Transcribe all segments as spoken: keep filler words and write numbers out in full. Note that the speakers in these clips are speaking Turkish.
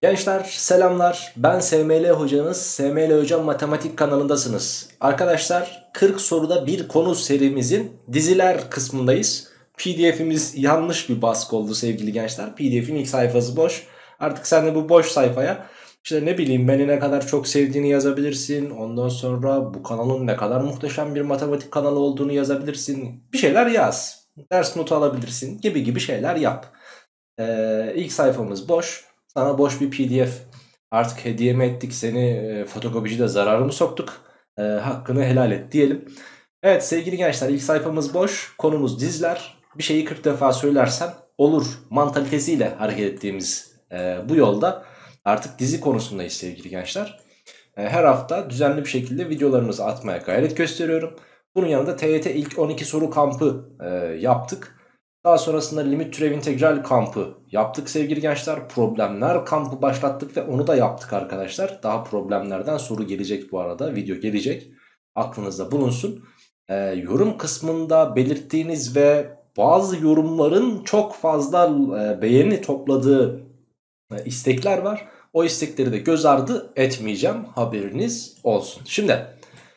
Gençler selamlar, ben S M L hocanız, S M L Hocam Matematik kanalındasınız. Arkadaşlar kırk soruda bir konu serimizin diziler kısmındayız. P D F'imiz yanlış bir baskı oldu sevgili gençler. P D F'in ilk sayfası boş. Artık sen de bu boş sayfaya işte ne bileyim beni ne kadar çok sevdiğini yazabilirsin. Ondan sonra bu kanalın ne kadar muhteşem bir matematik kanalı olduğunu yazabilirsin. Bir şeyler yaz. Ders notu alabilirsin gibi gibi şeyler yap. Ee, ilk sayfamız boş. Sana boş bir P D F artık hediye mi ettik seni, e, fotokopicide zararı mı soktuk? E, hakkını helal et diyelim. Evet sevgili gençler, ilk sayfamız boş. Konumuz dizler. Bir şeyi kırk defa söylersen olur mantalitesiyle hareket ettiğimiz e, bu yolda artık dizi konusundayız sevgili gençler. E, her hafta düzenli bir şekilde videolarımızı atmaya gayret gösteriyorum. Bunun yanında T Y T ilk on iki soru kampı e, yaptık. Daha sonrasında limit türev integral kampı yaptık sevgili gençler. Problemler kampı başlattık ve onu da yaptık arkadaşlar. Daha problemlerden soru gelecek bu arada. Video gelecek. Aklınızda bulunsun. Ee, yorum kısmında belirttiğiniz ve bazı yorumların çok fazla e, beğeni topladığı e, istekler var. O istekleri de göz ardı etmeyeceğim. Haberiniz olsun. Şimdi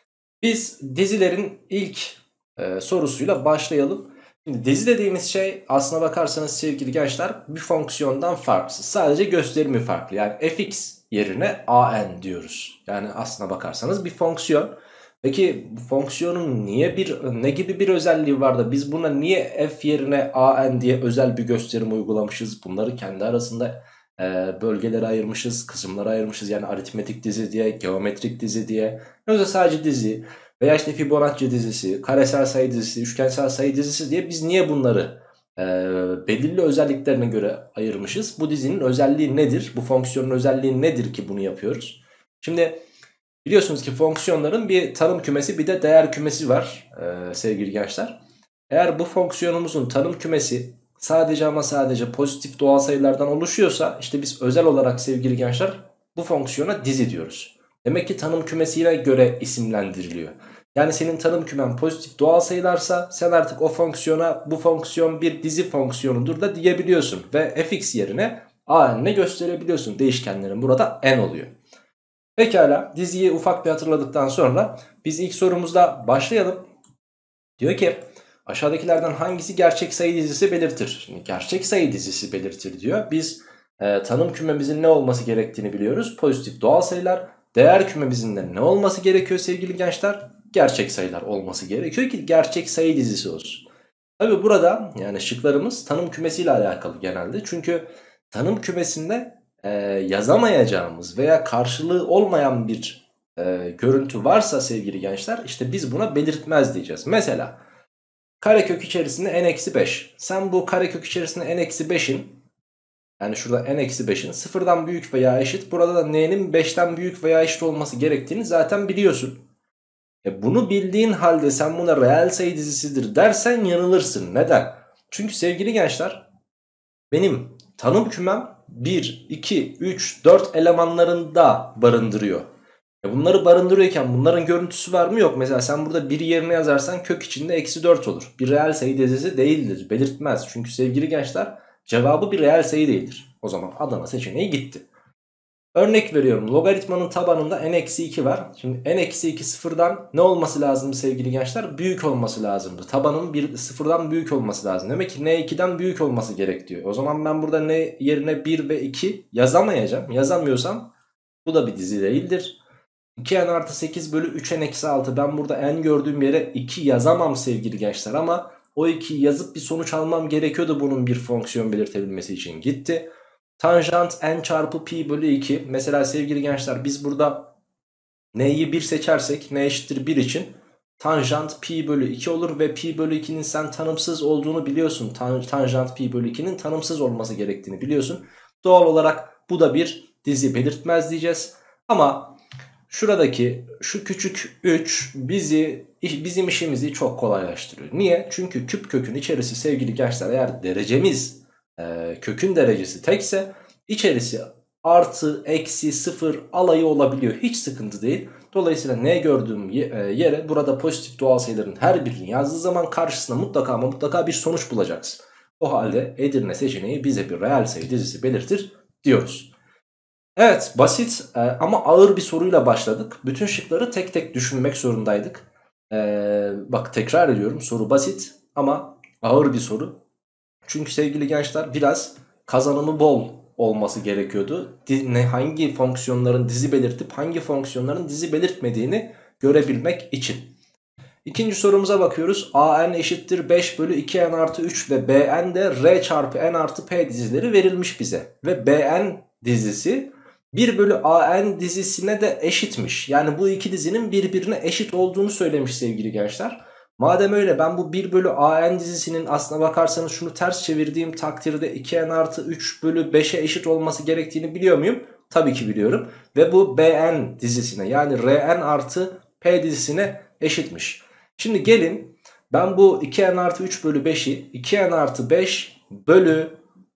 biz dizilerin ilk e, sorusuyla başlayalım. Şimdi dizi dediğimiz şey aslına bakarsanız sevgili gençler bir fonksiyondan farksız. Sadece gösterimi farklı. Yani fx yerine an diyoruz. Yani aslına bakarsanız bir fonksiyon. Peki bu fonksiyonun niye bir ne gibi bir özelliği var da biz buna niye f yerine an diye özel bir gösterim uygulamışız? Bunları kendi arasında e, bölgelere ayırmışız, kısımlara ayırmışız. Yani aritmetik dizi diye, geometrik dizi diye. Yoksa sadece dizi veya işte Fibonacci dizisi, karesel sayı dizisi, üçgensel sayı dizisi diye biz niye bunları e, belirli özelliklerine göre ayırmışız? Bu dizinin özelliği nedir? Bu fonksiyonun özelliği nedir ki bunu yapıyoruz? Şimdi biliyorsunuz ki fonksiyonların bir tanım kümesi bir de değer kümesi var e, sevgili gençler. Eğer bu fonksiyonumuzun tanım kümesi sadece ama sadece pozitif doğal sayılardan oluşuyorsa işte biz özel olarak sevgili gençler bu fonksiyona dizi diyoruz. Demek ki tanım kümesine göre isimlendiriliyor. Yani senin tanım kümen pozitif doğal sayılarsa sen artık o fonksiyona bu fonksiyon bir dizi fonksiyonudur da diyebiliyorsun. Ve fx yerine an'le gösterebiliyorsun. Değişkenlerin burada n oluyor. Pekala, diziyi ufak bir hatırladıktan sonra biz ilk sorumuzda başlayalım. Diyor ki aşağıdakilerden hangisi gerçek sayı dizisi belirtir? Şimdi gerçek sayı dizisi belirtir diyor. Biz e, tanım kümemizin ne olması gerektiğini biliyoruz. Pozitif doğal sayılar. Değer kümemizin de ne olması gerekiyor sevgili gençler? Gerçek sayılar olması gerekiyor ki gerçek sayı dizisi olsun. Tabi burada yani şıklarımız tanım kümesiyle alakalı genelde. Çünkü tanım kümesinde e, yazamayacağımız veya karşılığı olmayan bir e, görüntü varsa sevgili gençler işte biz buna belirtmez diyeceğiz. Mesela karekök içerisinde n eksi beş. Sen bu karekök içerisinde n eksi beşin yani şurada n eksi beşin sıfırdan büyük veya eşit, burada da n'nin beşten büyük veya eşit olması gerektiğini zaten biliyorsun. E bunu bildiğin halde sen buna reel sayı dizisidir dersen yanılırsın. Neden? Çünkü sevgili gençler benim tanım kümem bir, iki, üç, dört elemanlarında barındırıyor. E bunları barındırıyorken bunların görüntüsü var mı? Yok. Mesela sen burada bir yerine yazarsan kök içinde eksi dört olur. Bir reel sayı dizisi değildir. Belirtmez. Çünkü sevgili gençler cevabı bir reel sayı değildir. O zaman Adana seçeneği gitti. Örnek veriyorum, logaritmanın tabanında n eksi iki var. Şimdi n eksi iki sıfırdan ne olması lazım sevgili gençler? Büyük olması lazımdı. Tabanın bir, sıfırdan büyük olması lazım. Demek ki n ikiden büyük olması gerek diyor. O zaman ben burada n yerine bir ve iki yazamayacağım. Yazamıyorsam bu da bir dizi değildir. iki n artı sekiz bölü üç n eksi altı. Ben burada n gördüğüm yere iki yazamam sevgili gençler. Ama o ikiyi yazıp bir sonuç almam gerekiyordu bunun bir fonksiyon belirtebilmesi için. Gitti. Tanjant n çarpı pi bölü iki. Mesela sevgili gençler biz burada n'yi bir seçersek n eşittir bir için tanjant pi bölü iki olur ve pi bölü ikinin sen tanımsız olduğunu biliyorsun. Tan tanjant pi bölü ikinin tanımsız olması gerektiğini biliyorsun. Doğal olarak bu da bir dizi belirtmez diyeceğiz. Ama şuradaki şu küçük üç bizi bizim işimizi çok kolaylaştırıyor. Niye? Çünkü küp kökün içerisi sevgili gençler eğer derecemiz e, kökün derecesi tekse içerisi artı eksi sıfır alayı olabiliyor. Hiç sıkıntı değil. Dolayısıyla ne gördüğüm yere burada pozitif doğal sayıların her birini yazdığı zaman karşısına mutlaka ama mutlaka bir sonuç bulacaksın. O halde Edirne seçeneği bize bir reel sayı dizisi belirtir diyoruz. Evet, basit e, ama ağır bir soruyla başladık. Bütün şıkları tek tek düşünmek zorundaydık. E, bak tekrar ediyorum, soru basit ama ağır bir soru. Çünkü sevgili gençler biraz kazanımı bol olması gerekiyordu. Di- Ne, hangi fonksiyonların dizi belirtip hangi fonksiyonların dizi belirtmediğini görebilmek için. İkinci sorumuza bakıyoruz. A n eşittir beş bölü iki n artı üç ve Bn de R çarpı n artı P dizileri verilmiş bize. Ve Bn dizisi bir bölü A n dizisine de eşitmiş. Yani bu iki dizinin birbirine eşit olduğunu söylemiş sevgili gençler. Madem öyle, ben bu bir bölü A n dizisinin aslına bakarsanız şunu ters çevirdiğim takdirde iki n artı üç bölü beşe eşit olması gerektiğini biliyor muyum? Tabii ki biliyorum. Ve bu Bn dizisine, yani Rn artı P dizisine eşitmiş. Şimdi gelin ben bu iki n artı üç bölü beşi iki n artı beş bölü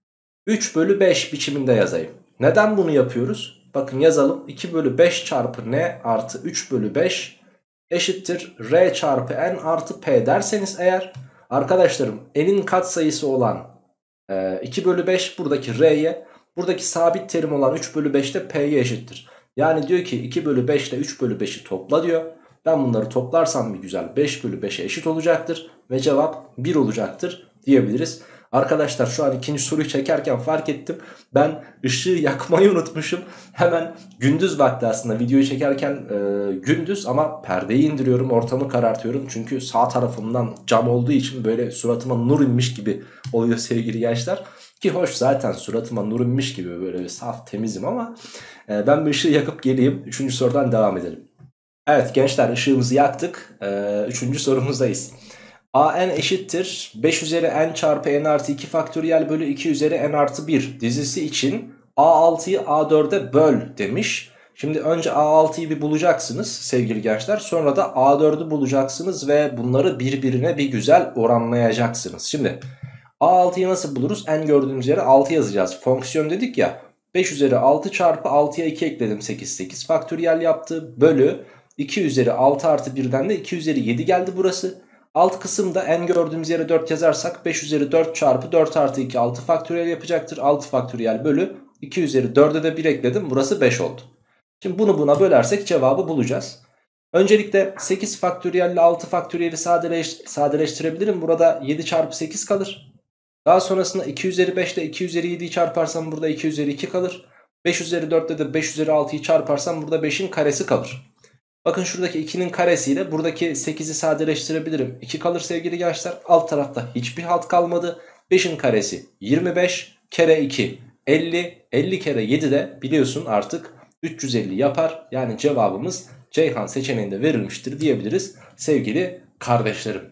üç bölü beş biçiminde yazayım. Neden bunu yapıyoruz? Bakın yazalım. iki bölü beş çarpı n artı üç bölü beş eşittir R çarpı n artı P derseniz eğer, arkadaşlarım, n'in katsayısı olan e, iki bölü beş buradaki R'ye, buradaki sabit terim olan üç bölü beş de P'ye eşittir. Yani diyor ki iki bölü beş ile üç bölü beşi topla diyor. Ben bunları toplarsam bir güzel beş bölü beşe eşit olacaktır ve cevap bir olacaktır diyebiliriz. Arkadaşlar şu an ikinci soruyu çekerken fark ettim. Ben ışığı yakmayı unutmuşum. Hemen gündüz vakti aslında videoyu çekerken e, gündüz ama perdeyi indiriyorum, ortamı karartıyorum. Çünkü sağ tarafımdan cam olduğu için böyle suratıma nur inmiş gibi oluyor sevgili gençler. Ki hoş, zaten suratıma nur inmiş gibi böyle bir saf temizim ama e, ben bir ışığı yakıp geleyim. Üçüncü sorudan devam edelim. Evet gençler, ışığımızı yaktık. Ee, üçüncü sorumuzdayız. A n eşittir beş üzeri n çarpı n artı iki faktöriyel bölü iki üzeri n artı bir dizisi için A altıyı A dörde böl demiş. Şimdi önce A altıyı bir bulacaksınız sevgili gençler. Sonra da A dördü bulacaksınız ve bunları birbirine bir güzel oranlayacaksınız. Şimdi A altıyı nasıl buluruz? N gördüğümüz yere altı yazacağız. Fonksiyon dedik ya. beş üzeri altı çarpı altıya iki ekledim, sekiz. sekiz faktöriyel yaptı. Bölü iki üzeri altı artı birden de iki üzeri yedi geldi burası. Alt kısımda n gördüğümüz yere dört yazarsak beş üzeri dört çarpı dört artı iki altı faktöriyel yapacaktır. altı faktöriyel bölü iki üzeri dörde de bir ekledim. Burası beş oldu. Şimdi bunu buna bölersek cevabı bulacağız. Öncelikle sekiz faktöriyel ile altı faktöriyeli sadeleş, sadeleştirebilirim. Burada yedi çarpı sekiz kalır. Daha sonrasında iki üzeri beş ile iki üzeri yediyi çarparsam burada iki üzeri iki kalır. beş üzeri dört ile de beş üzeri altıyı çarparsam burada beşin karesi kalır. Bakın şuradaki ikinin karesiyle buradaki sekizi sadeleştirebilirim. iki kalır sevgili gençler. Alt tarafta hiçbir halt kalmadı. beşin karesi yirmi beş kere iki elli. elli kere yedi de biliyorsun artık üç yüz elli yapar. Yani cevabımız Ceyhan seçeneğinde verilmiştir diyebiliriz sevgili kardeşlerim.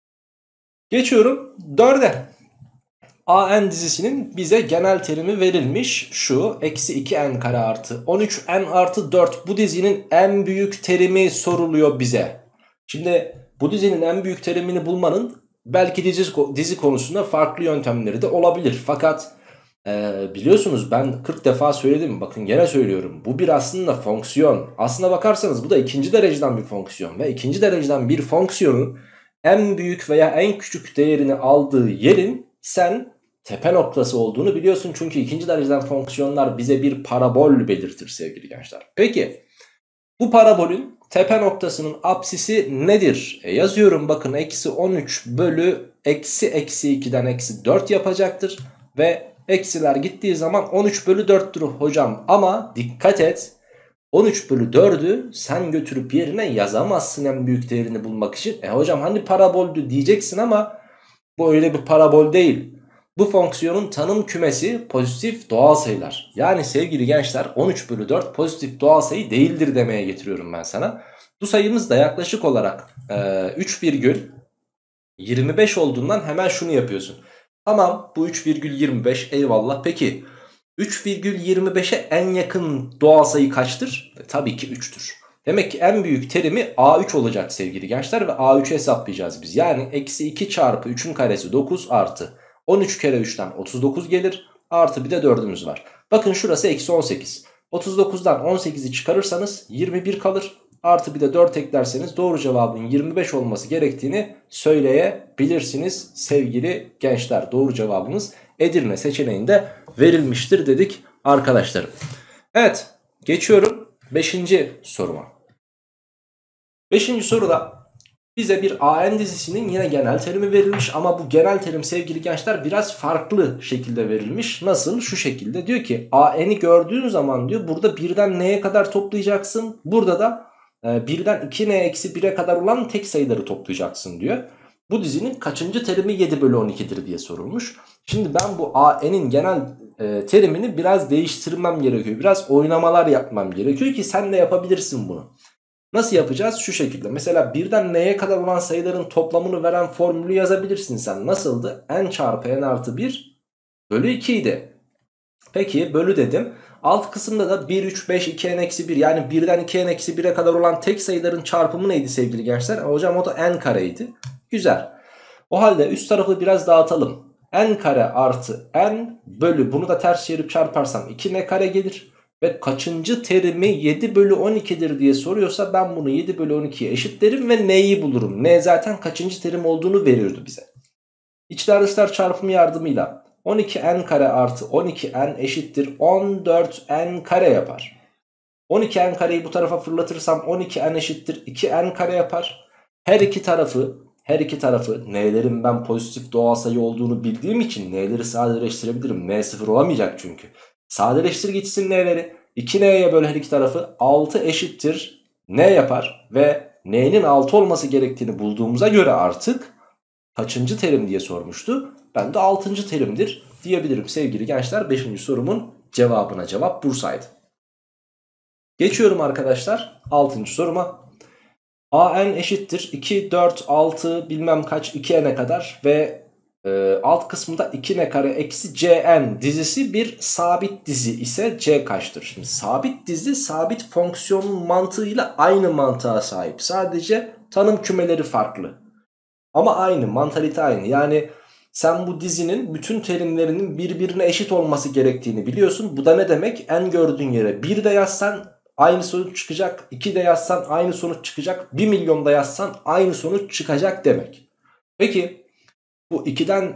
Geçiyorum dörde. A n dizisinin bize genel terimi verilmiş. Şu eksi iki n kare artı on üç n artı dört, bu dizinin en büyük terimi soruluyor bize. Şimdi bu dizinin en büyük terimini bulmanın belki dizi, dizi konusunda farklı yöntemleri de olabilir. Fakat e, biliyorsunuz ben kırk defa söyledim, bakın gene söylüyorum. Bu bir aslında fonksiyon. Aslına bakarsanız bu da ikinci dereceden bir fonksiyon. Ve ikinci dereceden bir fonksiyonun en büyük veya en küçük değerini aldığı yerin sen tepe noktası olduğunu biliyorsun. Çünkü ikinci dereceden fonksiyonlar bize bir parabol belirtir sevgili gençler. Peki bu parabolün tepe noktasının apsisi nedir? E yazıyorum, bakın eksi on üç bölü eksi eksi ikiden eksi dört yapacaktır. Ve eksiler gittiği zaman on üç bölü dörttür hocam. Ama dikkat et, on üç bölü dördü sen götürüp yerine yazamazsın en büyük değerini bulmak için. E hocam hani paraboldü diyeceksin ama bu öyle bir parabol değil. Bu fonksiyonun tanım kümesi pozitif doğal sayılar. Yani sevgili gençler on üç bölü dört pozitif doğal sayı değildir demeye getiriyorum ben sana. Bu sayımız da yaklaşık olarak e, üç virgül yirmi beş olduğundan hemen şunu yapıyorsun. Tamam, bu üç virgül yirmi beş, eyvallah. Peki üç virgül yirmi beşe en yakın doğal sayı kaçtır? E, tabii ki üçtür. Demek ki en büyük terimi A üç olacak sevgili gençler ve A üçü hesaplayacağız biz. Yani eksi iki çarpı üçün karesi dokuz artı on üç kere üçten otuz dokuz gelir. Artı bir de dördümüz var. Bakın şurası eksi on sekiz. otuz dokuzdan on sekizi çıkarırsanız yirmi bir kalır. Artı bir de dört eklerseniz doğru cevabın yirmi beş olması gerektiğini söyleyebilirsiniz sevgili gençler. Doğru cevabımız Edirne seçeneğinde verilmiştir dedik arkadaşlarım. Evet, geçiyorum beşinci soruma. beşinci soruda bize bir A N dizisinin yine genel terimi verilmiş ama bu genel terim sevgili gençler biraz farklı şekilde verilmiş. Nasıl? Şu şekilde diyor ki A N'i gördüğün zaman diyor burada birden N'ye kadar toplayacaksın. Burada da e, birden iki N eksi bire kadar olan tek sayıları toplayacaksın diyor. Bu dizinin kaçıncı terimi yedi bölü on iki'dir diye sorulmuş. Şimdi ben bu A N'in genel e, terimini biraz değiştirmem gerekiyor. Biraz oynamalar yapmam gerekiyor ki sen de yapabilirsin bunu. Nasıl yapacağız? Şu şekilde. Mesela birden n'ye kadar olan sayıların toplamını veren formülü yazabilirsin sen. Nasıldı? N çarpı n artı bir bölü iki idi. Peki bölü dedim. Alt kısımda da bir, üç, beş, iki n eksi bir yani birden iki n eksi bire kadar olan tek sayıların çarpımı neydi sevgili gençler? Hocam o da n kareydi. Güzel. O halde üst tarafı biraz dağıtalım. N kare artı n bölü bunu da ters çevirip çarparsam iki n kare gelir. Ve kaçıncı terimi yedi bölü on iki'dir diye soruyorsa ben bunu yedi bölü on iki'ye eşitlerim ve n'yi bulurum. N zaten kaçıncı terim olduğunu veriyordu bize. İçler dışlar çarpımı yardımıyla on iki n kare artı on iki n eşittir on dört n kare yapar. on iki n kareyi bu tarafa fırlatırsam on iki n eşittir iki n kare yapar. Her iki tarafı her iki tarafı n'lerin ben pozitif doğal sayı olduğunu bildiğim için n'leri sadeleştirebilirim. N sıfır olamayacak çünkü. Sadeleştir gitsin n'leri. iki n'ye böl her iki tarafı altı eşittir n yapar. Ve n'nin altı olması gerektiğini bulduğumuza göre artık kaçıncı terim diye sormuştu. Ben de altıncı terimdir diyebilirim sevgili gençler. beşinci sorumun cevabına cevap Bursa'ydı. Geçiyorum arkadaşlar altıncı soruma. A n eşittir iki, dört, altı bilmem kaç iki n'e kadar ve e, alt kısmında iki n kare eksi c n dizisi bir sabit dizi ise c kaçtır? Şimdi sabit dizi sabit fonksiyonun mantığıyla aynı mantığa sahip. Sadece tanım kümeleri farklı. Ama aynı mantalite aynı. Yani sen bu dizinin bütün terimlerinin birbirine eşit olması gerektiğini biliyorsun. Bu da ne demek? N gördüğün yere bir de yazsan aynı sonuç çıkacak. iki de yazsan aynı sonuç çıkacak. bir milyon da yazsan aynı sonuç çıkacak demek. Peki bu ikiden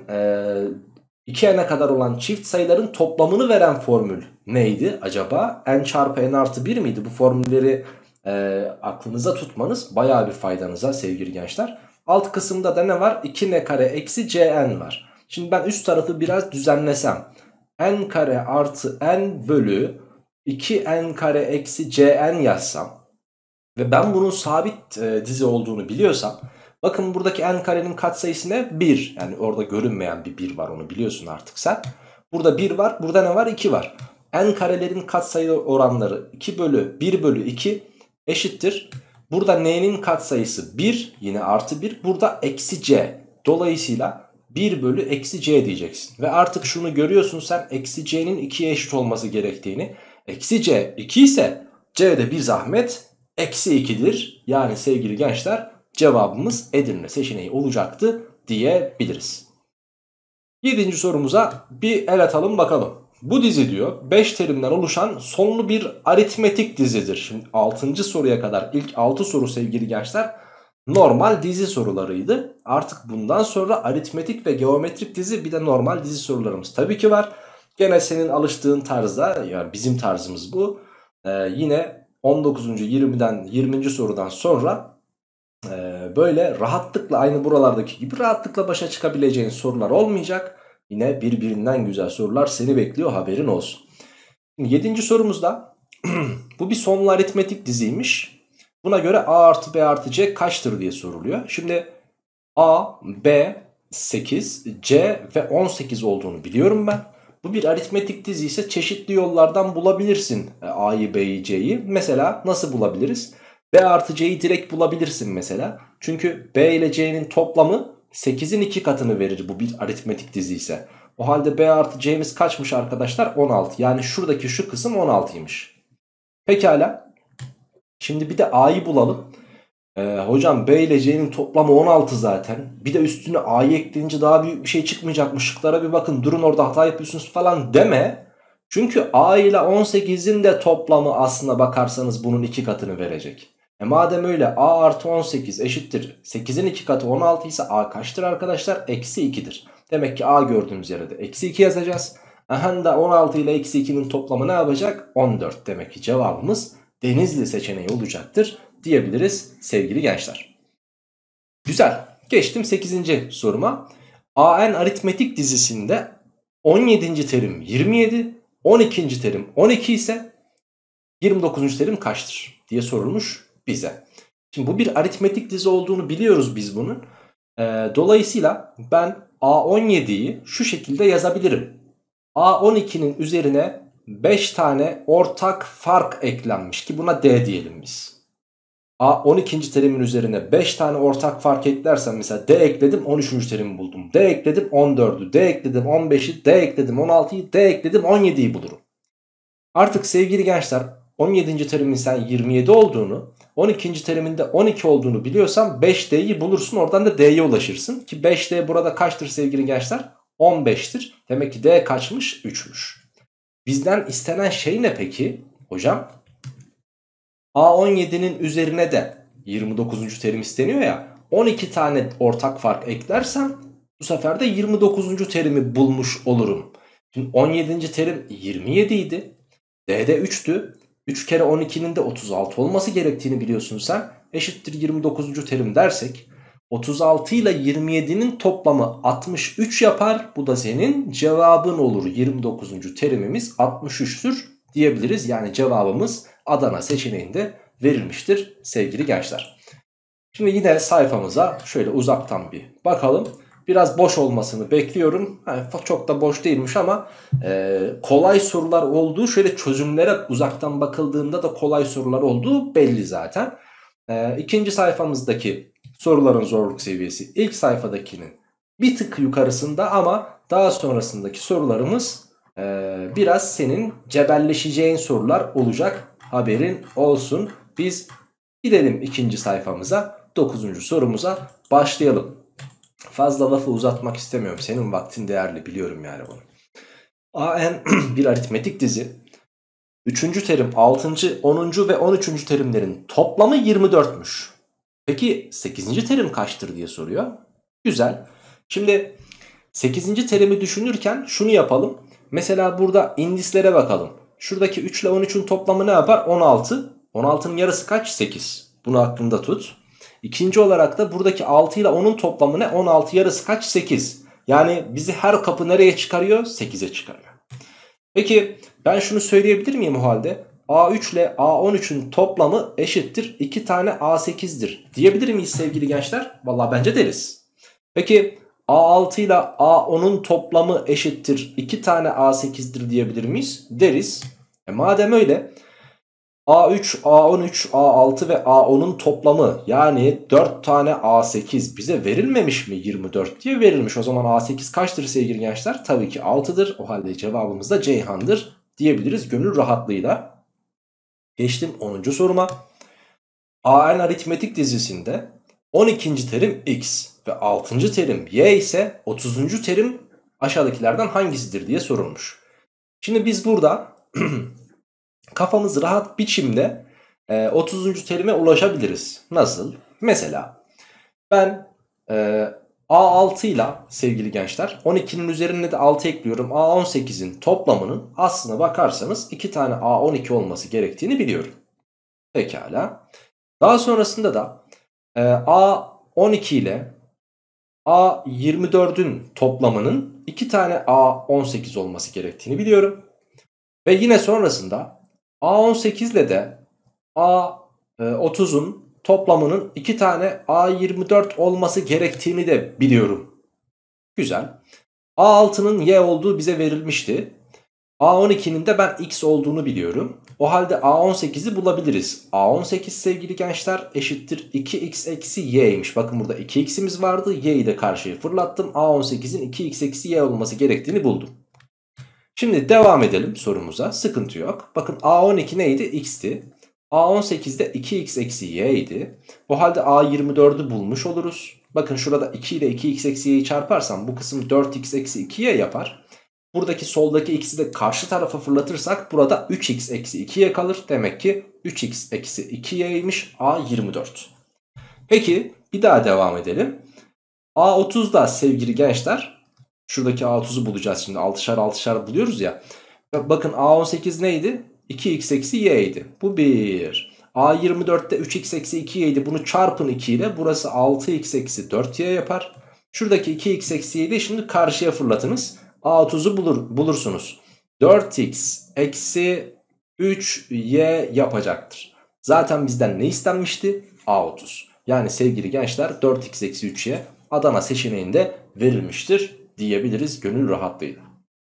iki n'e kadar olan çift sayıların toplamını veren formül neydi acaba? N çarpı n artı bir miydi? Bu formülleri e, aklınıza tutmanız bayağı bir faydanıza sevgili gençler. Alt kısımda da ne var? iki n kare eksi cn var. Şimdi ben üst tarafı biraz düzenlesem. N kare artı n bölü iki n kare eksi cn yazsam ve ben bunun sabit e, dizi olduğunu biliyorsam, bakın buradaki n karenin katsayısı ne? bir. Yani orada görünmeyen bir bir var, onu biliyorsun artık sen. Burada bir var, burada ne var? iki var. N karelerin katsayı oranları iki bölü bir bölü iki eşittir. Burada n'nin katsayısı bir, yine artı bir. Burada eksi c. Dolayısıyla bir bölü eksi c diyeceksin. Ve artık şunu görüyorsun sen, eksi c'nin ikiye eşit olması gerektiğini. Eksi c iki ise c de bir zahmet eksi iki'dir. Yani sevgili gençler cevabımız Edirne seçeneği olacaktı diyebiliriz. yedinci sorumuza bir el atalım bakalım. Bu dizi diyor beş terimden oluşan sonlu bir aritmetik dizidir. Şimdi altıncı soruya kadar ilk altı soru sevgili gençler normal dizi sorularıydı. Artık bundan sonra aritmetik ve geometrik dizi, bir de normal dizi sorularımız tabii ki var. Gene senin alıştığın tarzda, yani bizim tarzımız bu. Ee, yine on dokuzuncu yirmiden yirminci sorudan sonra e, böyle rahatlıkla, aynı buralardaki gibi rahatlıkla başa çıkabileceğin sorular olmayacak. Yine birbirinden güzel sorular seni bekliyor, haberin olsun. Şimdi yedinci sorumuzda bu bir sonlu aritmetik diziymiş. Buna göre a artı b artı c kaçtır diye soruluyor. Şimdi a, b sekiz, c ve on sekiz olduğunu biliyorum ben. Bu bir aritmetik dizi ise çeşitli yollardan bulabilirsin a'yı, b'yi, c'yi. Mesela nasıl bulabiliriz? B artı c'yi direkt bulabilirsin mesela. Çünkü b ile c'nin toplamı sekizin iki katını verir bu bir aritmetik dizi ise. O halde b artı c'miz kaçmış arkadaşlar? on altı. Yani şuradaki şu kısım on altıymış. Pekala. Şimdi bir de a'yı bulalım. Ee, hocam b ile c'nin toplamı on altı zaten. Bir de üstüne a'yı ekleyince daha büyük bir şey çıkmayacakmış. Şıklara bir bakın, durun orada hata yapıyorsunuz falan deme. Çünkü a ile on sekizin de toplamı aslına bakarsanız bunun iki katını verecek. E madem öyle, a artı on sekiz eşittir sekizin iki katı on altı ise a kaçtır arkadaşlar? Eksi iki'dir. Demek ki a gördüğümüz yere de eksi iki yazacağız. Aha da on altı ile eksi ikinin toplamı ne yapacak? on dört. Demek ki cevabımız Denizli seçeneği olacaktır diyebiliriz sevgili gençler. Güzel. Geçtim sekizinci soruma. A N aritmetik dizisinde on yedinci terim yirmi yedi, on ikinci terim on iki ise yirmi dokuzuncu terim kaçtır diye sorulmuş bize. Şimdi bu bir aritmetik dizi olduğunu biliyoruz biz bunun. Ee, dolayısıyla ben A on yediyi şu şekilde yazabilirim. A on ikinin üzerine beş tane ortak fark eklenmiş ki buna D diyelim biz. A on ikinci terimin üzerine beş tane ortak fark eklersem mesela D ekledim on üçüncü terimi buldum. D ekledim on dördü, D ekledim on beşi, D ekledim on altıyı, D ekledim on yediyi bulurum. Artık sevgili gençler on yedinci terimin sen yirmi yedi olduğunu, on ikinci teriminde on iki olduğunu biliyorsan beş D'yi bulursun, oradan da D'ye ulaşırsın. Ki beş D burada kaçtır sevgili gençler? on beştir. Demek ki D kaçmış? üçmüş. Bizden istenen şey ne peki hocam? A on yedinin üzerine de yirmi dokuzuncu terim isteniyor ya. on iki tane ortak fark eklersem bu sefer de yirmi dokuzuncu terimi bulmuş olurum. Şimdi on yedinci terim yirmi yedi idi. D'de üçtü. üç kere on ikinin de otuz altı olması gerektiğini biliyorsun sen. Eşittir yirmi dokuzuncu terim dersek otuz altı ile yirmi yedinin toplamı altmış üç yapar. Bu da senin cevabın olur. yirmi dokuzuncu terimimiz altmış üçtür diyebiliriz. Yani cevabımız Adana seçeneğinde verilmiştir sevgili gençler. Şimdi yine sayfamıza şöyle uzaktan bir bakalım. Biraz boş olmasını bekliyorum. Yani çok da boş değilmiş ama e, kolay sorular olduğu, şöyle çözümlere uzaktan bakıldığında da kolay sorular olduğu belli zaten. E, ikinci sayfamızdaki soruların zorluk seviyesi ilk sayfadakinin bir tık yukarısında ama daha sonrasındaki sorularımız e, biraz senin cebelleşeceğin sorular olacak. Haberin olsun. Biz gidelim ikinci sayfamıza, dokuzuncu sorumuza başlayalım. Fazla lafı uzatmak istemiyorum. Senin vaktin değerli, biliyorum yani bunu. A N bir aritmetik dizi. üçüncü terim, altıncı, onuncu ve on üçüncü terimlerin toplamı yirmi dörtmüş. Peki sekizinci terim kaçtır diye soruyor. Güzel. Şimdi sekizinci terimi düşünürken şunu yapalım. Mesela burada indislere bakalım. Şuradaki üç ile on üçün toplamı ne yapar? on altı. on altının yarısı kaç? sekiz. Bunu aklında tut. İkinci olarak da buradaki altı ile onun toplamı ne? on altı yarısı kaç? sekiz. Yani bizi her kapı nereye çıkarıyor? sekize çıkarıyor. Peki ben şunu söyleyebilir miyim o halde? A üç ile A on üçün toplamı eşittir iki tane A sekizdir diyebilir miyiz sevgili gençler? Vallahi bence deriz. Peki A altı ile A onun toplamı eşittir iki tane A sekizdir diyebilir miyiz? Deriz. E madem öyle, A üç, A on üç, A altı ve A onun toplamı yani dört tane A sekiz bize verilmemiş mi? yirmi dört diye verilmiş. O zaman A sekiz kaçtır sevgili gençler? Tabii ki altıdır. O halde cevabımız da Ceyhan'dır diyebiliriz gönül rahatlığıyla. Geçtim onuncu soruma. A N aritmetik dizisinde on ikinci terim X ve altıncı terim Y ise otuzuncu terim aşağıdakilerden hangisidir diye sorulmuş. Şimdi biz burada kafamız rahat biçimde e, otuzuncu terime ulaşabiliriz. Nasıl? Mesela ben e, A altı ile sevgili gençler on ikinin üzerine de altı ekliyorum. A on sekizin toplamının aslına bakarsanız iki tane A on iki olması gerektiğini biliyorum. Pekala. Daha sonrasında da e, A on iki ile A yirmi dördün toplamının iki tane A on sekiz olması gerektiğini biliyorum. Ve yine sonrasında A on sekiz ile de A otuzun toplamının iki tane A yirmi dört olması gerektiğini de biliyorum. Güzel. A altının Y olduğu bize verilmişti. A on ikinin de ben X olduğunu biliyorum. O halde A on sekizi bulabiliriz. A on sekiz sevgili gençler eşittir iki x eksi y'ymiş. Bakın burada iki x'imiz vardı. Y'yi de karşıya fırlattım. A on sekizin iki x eksi y olması gerektiğini buldum. Şimdi devam edelim sorumuza. Sıkıntı yok. Bakın A on iki neydi? X'ti. A on sekiz de iki x eksi y idi. O halde A yirmi dördü bulmuş oluruz. Bakın şurada iki ile iki x eksi y'yi çarparsam bu kısım dört x eksi iki y yapar. Buradaki soldaki x'i de karşı tarafa fırlatırsak burada üç x eksi iki y kalır. Demek ki üç x eksi iki y'ymiş A yirmi dört. Peki bir daha devam edelim. A otuzda sevgili gençler Şuradaki A otuzu bulacağız şimdi. altışar altışar buluyoruz ya. Bakın A on sekiz neydi? iki x eksi y idi. Bu bir. A yirmi dörtte üç x eksi iki y'ydi. Bunu çarpın iki ile. Burası altı x eksi dört y yapar. Şuradaki iki x eksi y'yi de şimdi karşıya fırlatınız. A otuzu bulur, bulursunuz. dört x eksi üç y yapacaktır. Zaten bizden ne istenmişti? A otuz. Yani sevgili gençler dört x eksi üç y Adana seçeneğinde verilmiştir diyebiliriz gönül rahatlığıyla.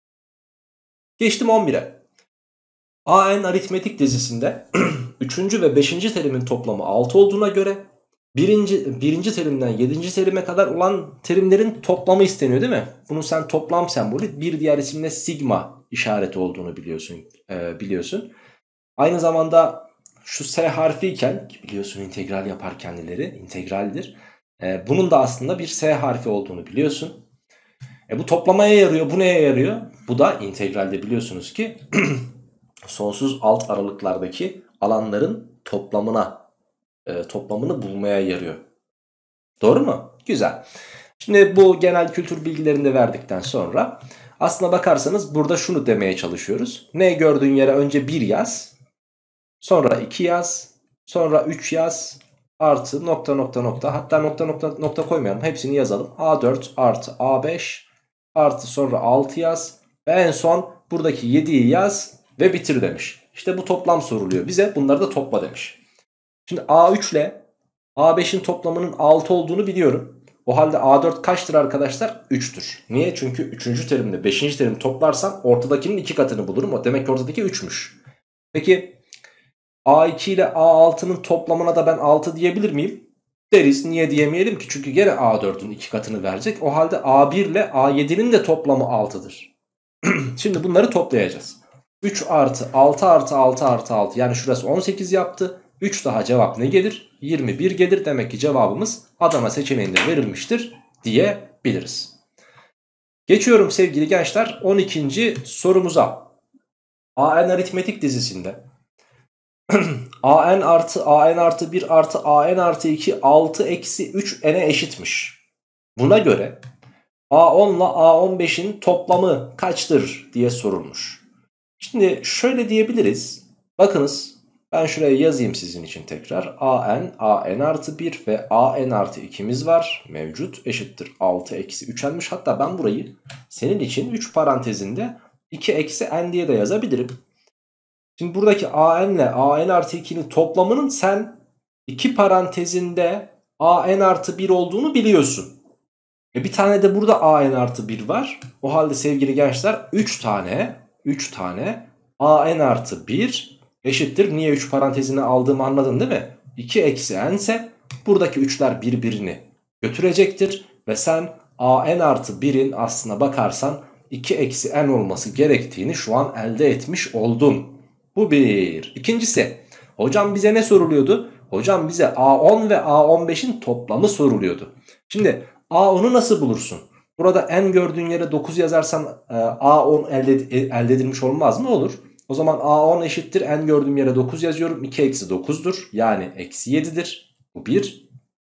Geçtim on bire. A N aritmetik dizisinde üçüncü ve beşinci terimin toplamı altı olduğuna göre birinci, birinci terimden yedinci terime kadar olan terimlerin toplamı isteniyor değil mi? Bunun sen toplam sembolü bir diğer isimle sigma işareti olduğunu biliyorsun. E, biliyorsun. Aynı zamanda şu S harfiyken biliyorsun integral yapar kendileri integraldir. E, bunun da aslında bir S harfi olduğunu biliyorsun. E, bu toplamaya yarıyor. Bu neye yarıyor? Bu da integralde biliyorsunuz ki sonsuz alt aralıklardaki alanların toplamına e, toplamını bulmaya yarıyor. Doğru mu? Güzel. Şimdi bu genel kültür bilgilerini de verdikten sonra aslına bakarsanız burada şunu demeye çalışıyoruz. Ne gördüğün yere önce bir yaz, sonra iki yaz, sonra üç yaz, artı nokta nokta nokta, hatta nokta nokta nokta koymayalım, hepsini yazalım. A dört artı A beş artı sonra altı yaz ve en son buradaki yediyi yaz ve bitir demiş. İşte bu toplam soruluyor bize, bunları da topla demiş. Şimdi A üç ile A beşin toplamının altı olduğunu biliyorum. O halde A dört kaçtır arkadaşlar? üçtür. Niye? Çünkü üçüncü terimle beşinci terimi toplarsam ortadakinin iki katını bulurum. O demek ki ortadaki üçmüş. Peki A iki ile A altının toplamına da ben altı diyebilir miyim? Deriz. Niye diyemeyelim ki? Çünkü gene A dördün iki katını verecek. O halde A bir ile A yedinin de toplamı altıdır. Şimdi bunları toplayacağız. üç artı altı artı altı artı altı, yani şurası on sekiz yaptı. üç daha cevap ne gelir? yirmi bir gelir. Demek ki cevabımız Adana seçeneğinde verilmiştir diyebiliriz. Geçiyorum sevgili gençler on ikinci sorumuza. A N aritmetik dizisinde A N artı A N artı bir artı A N artı iki altı eksi üç n'e eşitmiş. Buna göre A on ile A on beşin toplamı kaçtır diye sorulmuş. Şimdi şöyle diyebiliriz. Bakınız ben şuraya yazayım sizin için tekrar. A N, A N artı bir ve A N artı ikimiz var. Mevcut, eşittir altı eksi üç n'miş. Hatta ben burayı senin için üç parantezinde iki eksi n diye de yazabilirim. Şimdi buradaki A N ile A N artı ikinin toplamının sen iki parantezinde A N artı bir olduğunu biliyorsun. E bir tane de burada A N artı bir var. O halde sevgili gençler üç tane üç tane A N artı bir eşittir. Niye üç parantezine aldığımı anladın değil mi? iki eksi n ise buradaki üçler birbirini götürecektir. Ve sen A N artı birin aslına bakarsan iki eksi n olması gerektiğini şu an elde etmiş oldun. Bu bir. İkincisi, hocam bize ne soruluyordu? Hocam bize A on ve A on beşin toplamı soruluyordu. Şimdi A on'u nasıl bulursun? Burada n gördüğün yere dokuz yazarsan e, A on elde, elde edilmiş olmaz mı? Olur. O zaman A on eşittir n gördüğüm yere dokuz yazıyorum. iki eksi dokuzdur. Yani eksi yedidir. Bu bir.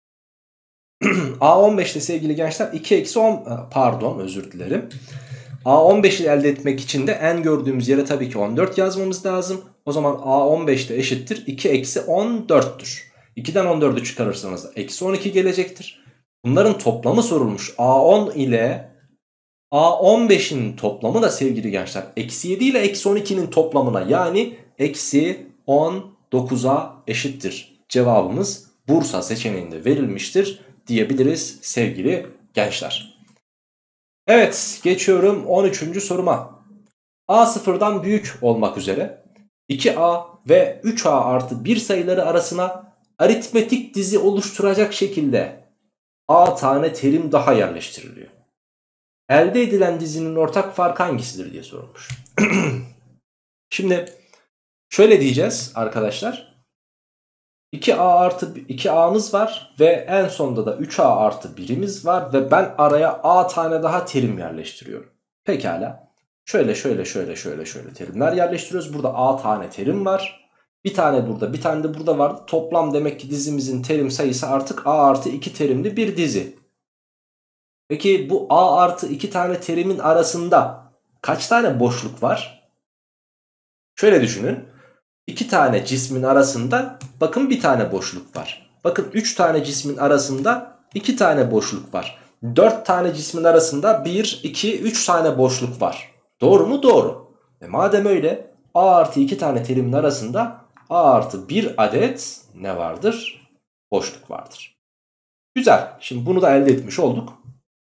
A on beşte sevgili gençler iki eksi on, pardon özür dilerim. A on beşi elde etmek için de n gördüğümüz yere tabii ki on dört yazmamız lazım. O zaman A on beşte eşittir iki eksi on dörttür. ikiden on dördü çıkarırsanız da eksi on iki gelecektir. Bunların toplamı sorulmuş. A on ile A on beşin toplamı da sevgili gençler eksi yedi ile eksi on ikinin toplamına, yani eksi on dokuza eşittir. Cevabımız Bursa seçeneğinde verilmiştir diyebiliriz sevgili gençler. Evet, geçiyorum on üçüncü soruma. A sıfırdan büyük olmak üzere iki A ve üç A artı bir sayıları arasına aritmetik dizi oluşturacak şekilde A tane terim daha yerleştiriliyor. Elde edilen dizinin ortak farkı hangisidir diye sorulmuş. Şimdi şöyle diyeceğiz arkadaşlar. iki A artı iki A'mız var ve en sonda da üç A artı birimiz var ve ben araya A tane daha terim yerleştiriyorum. Pekala. Şöyle şöyle şöyle şöyle şöyle terimler yerleştiriyoruz. Burada A tane terim var. Bir tane burada, bir tane de burada var. Toplam demek ki dizimizin terim sayısı artık A artı iki terimli bir dizi. Peki bu A artı iki tane terimin arasında kaç tane boşluk var? Şöyle düşünün. iki tane cismin arasında bakın bir tane boşluk var. Bakın üç tane cismin arasında iki tane boşluk var. dört tane cismin arasında bir, iki, üç tane boşluk var. Doğru mu? Doğru. E madem öyle A artı iki tane terimin arasında A artı bir adet ne vardır? Boşluk vardır. Güzel. Şimdi bunu da elde etmiş olduk.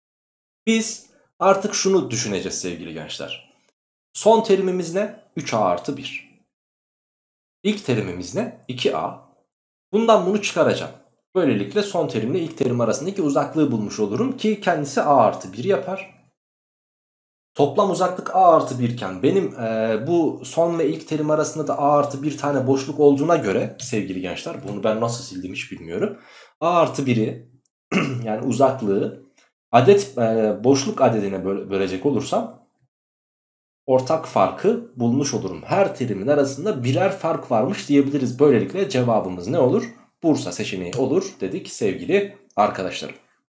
Biz artık şunu düşüneceğiz sevgili gençler. Son terimimiz ne? üç A artı bir. İlk terimimiz ne? iki A. Bundan bunu çıkaracağım. Böylelikle son terimle ilk terim arasındaki uzaklığı bulmuş olurum ki kendisi A artı bir yapar. Toplam uzaklık A artı bir iken benim e, bu son ve ilk terim arasında da A artı bir tane boşluk olduğuna göre sevgili gençler, bunu ben nasıl sildim hiç bilmiyorum. A artı biri yani uzaklığı adet e, boşluk adedine böle, bölecek olursam ortak farkı bulmuş olurum. Her terimin arasında birer fark varmış diyebiliriz. Böylelikle cevabımız ne olur? Bursa seçeneği olur dedik sevgili arkadaşlarım.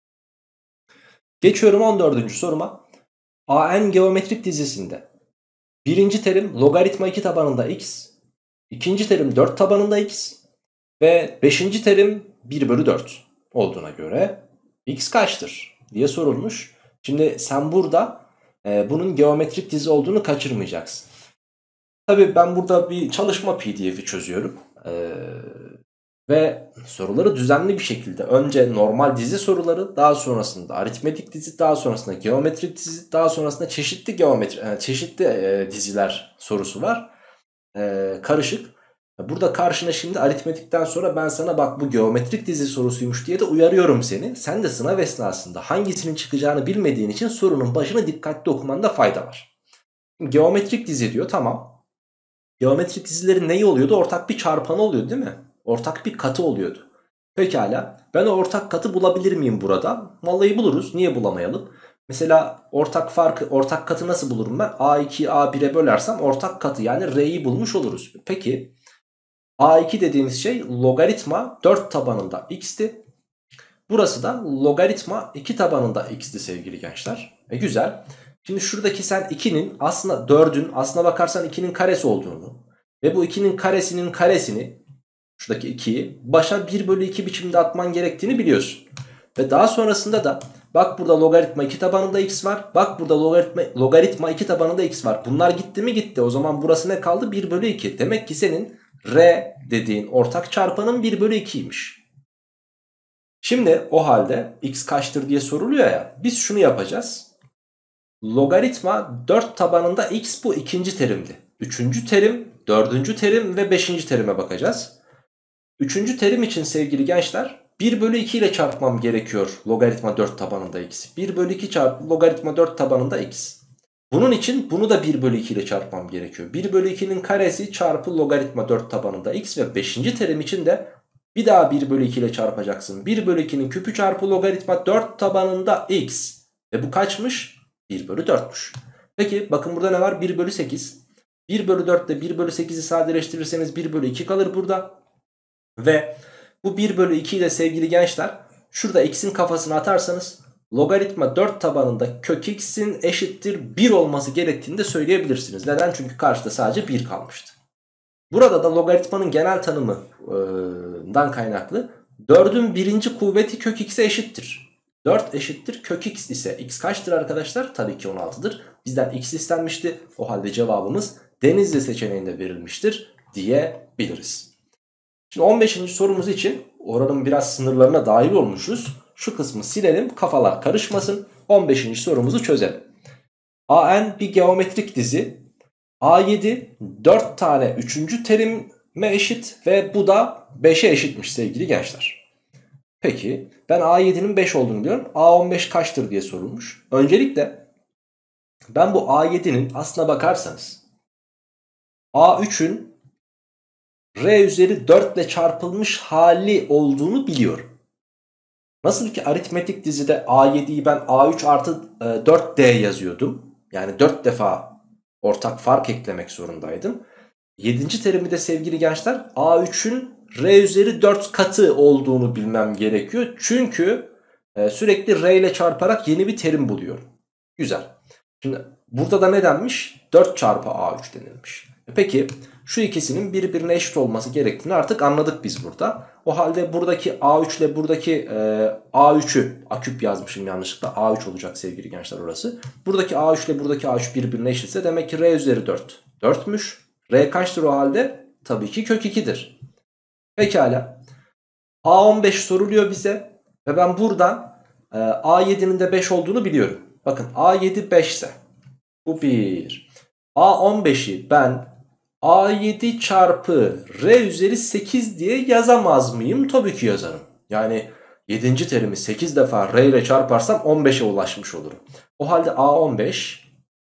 Geçiyorum on dördüncü soruma. A N geometrik dizisinde birinci terim logaritma iki tabanında x, ikinci terim dört tabanında x ve beşinci terim bir bölü dört olduğuna göre x kaçtır diye sorulmuş. Şimdi sen burada e, bunun geometrik dizi olduğunu kaçırmayacaksın. Tabii ben burada bir çalışma P D F'i çözüyorum. Ee, ve soruları düzenli bir şekilde önce normal dizi soruları, daha sonrasında aritmetik dizi, daha sonrasında geometrik dizi, daha sonrasında çeşitli geometri çeşitli e, diziler sorusu var. E, karışık. Burada karşına şimdi aritmetikten sonra ben sana bak bu geometrik dizi sorusuymuş diye de uyarıyorum seni. Sen de sınav esnasında hangisinin çıkacağını bilmediğin için sorunun başını dikkatli okumanda fayda var. Geometrik dizi diyor, tamam. Geometrik dizilerin neyi oluyordu? Ortak bir çarpanı oluyordu değil mi? Ortak bir katı oluyordu. Pekala, ben o ortak katı bulabilir miyim burada? Vallahi buluruz, niye bulamayalım? Mesela ortak farkı, ortak katı nasıl bulurum ben? A ikiyi A bire bölersem ortak katı yani R'yi bulmuş oluruz. Peki A iki dediğimiz şey logaritma dört tabanında x'ti. Burası da logaritma iki tabanında x'ti sevgili gençler. E güzel. Şimdi şuradaki sen ikinin aslında dördün aslına bakarsan ikinin karesi olduğunu ve bu ikinin karesinin karesini, şuradaki ikiyi başa bir bölü iki biçimde atman gerektiğini biliyorsun. Ve daha sonrasında da bak burada logaritma iki tabanında x var. Bak burada logaritma, logaritma iki tabanında x var. Bunlar gitti mi gitti. O zaman burası ne kaldı? bir bölü iki. Demek ki senin R dediğin ortak çarpanın bir bölü ikiymiş. Şimdi o halde x kaçtır diye soruluyor ya. Biz şunu yapacağız. Logaritma dört tabanında x bu ikinci terimdi. Üçüncü terim, dördüncü terim ve beşinci terime bakacağız. Üçüncü terim için sevgili gençler bir bölü iki ile çarpmam gerekiyor logaritma dört tabanında x. bir bölü iki çarpı logaritma dört tabanında x. Bunun için bunu da bir bölü iki ile çarpmam gerekiyor. bir bölü ikinin karesi çarpı logaritma dört tabanında x ve beşinci terim için de bir daha bir bölü iki ile çarpacaksın. bir bölü ikinin küpü çarpı logaritma dört tabanında x. Ve bu kaçmış? bir bölü dörtmüş. Peki bakın burada ne var? bir bölü sekiz. bir bölü dört ile bir bölü sekizi sadeleştirirseniz bir bölü iki kalır burada. Ve bu bir bölü iki ile sevgili gençler şurada x'in kafasını atarsanız logaritma dört tabanında kök x'in eşittir bir olması gerektiğini de söyleyebilirsiniz. Neden? Çünkü karşıda sadece bir kalmıştı. Burada da logaritmanın genel tanımından kaynaklı dördün birinci kuvveti kök x'e eşittir. dört eşittir kök x ise x kaçtır arkadaşlar? Tabii ki on altıdır. Bizden x istenmişti. O halde cevabımız Denizli seçeneğinde verilmiştir diyebiliriz. Şimdi on beşinci sorumuz için oranın biraz sınırlarına dahil olmuşuz. Şu kısmı silelim, kafalar karışmasın. on beşinci sorumuzu çözelim. A N bir geometrik dizi. A yedi dört tane üçüncü terime eşit ve bu da beşe eşitmiş sevgili gençler. Peki ben A yedi'nin beş olduğunu biliyorum. A on beş kaçtır diye sorulmuş. Öncelikle ben bu A yedi'nin aslına bakarsanız A üçün R üzeri dört ile çarpılmış hali olduğunu biliyorum. Nasıl ki aritmetik dizide A yedi'yi ben A üç artı dört D yazıyordum. Yani dört defa ortak fark eklemek zorundaydım. yedinci terimi de sevgili gençler A üçün R üzeri dört katı olduğunu bilmem gerekiyor. Çünkü Ee, sürekli R ile çarparak yeni bir terim buluyorum. Güzel. Şimdi burada da ne denmiş? dört çarpı A üç denilmiş. E peki şu ikisinin birbirine eşit olması gerektiğini artık anladık biz burada. O halde buradaki A üç ile buradaki e, A üçü, A küp yazmışım yanlışlıkla, A üç olacak sevgili gençler orası. Buradaki A üç ile buradaki A üç birbirine eşitse demek ki R üzeri dört dörtmüş. R kaçtır o halde? Tabii ki kök iki'dir. Pekala. A on beş soruluyor bize ve ben buradan e, A yedi'nin de beş olduğunu biliyorum. Bakın A yedi beş ise bu bir. A on beşi ben A yedi çarpı R üzeri sekiz diye yazamaz mıyım? Tabii ki yazarım. Yani yedinci terimi sekiz defa R ile çarparsam on beşe ulaşmış olurum. O halde A on beş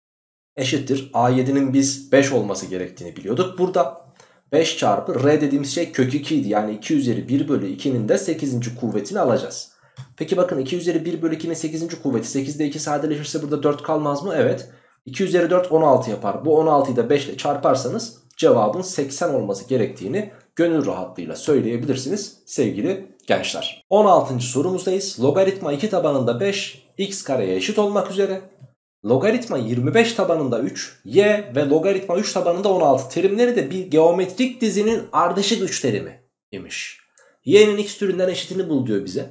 eşittir. A yedi'nin biz beş olması gerektiğini biliyorduk. Burada beş çarpı R dediğimiz şey kök iki idi. Yani iki üzeri bir bölü iki'nin de sekizinci kuvvetini alacağız. Peki bakın iki üzeri bir bölü iki'nin sekizinci kuvveti. sekizde iki sadeleşirse burada dört kalmaz mı? Evet. iki üzeri dört on altı yapar. Bu on altıyı da beş ile çarparsanız cevabın seksen olması gerektiğini gönül rahatlığıyla söyleyebilirsiniz sevgili gençler. on altıncı sorumuzdayız. Logaritma iki tabanında beş x kareye eşit olmak üzere logaritma yirmi beş tabanında üç, y ve logaritma üç tabanında on altı terimleri de bir geometrik dizinin ardışık üç terimi imiş. Y'nin x türünden eşitini bul diyor bize.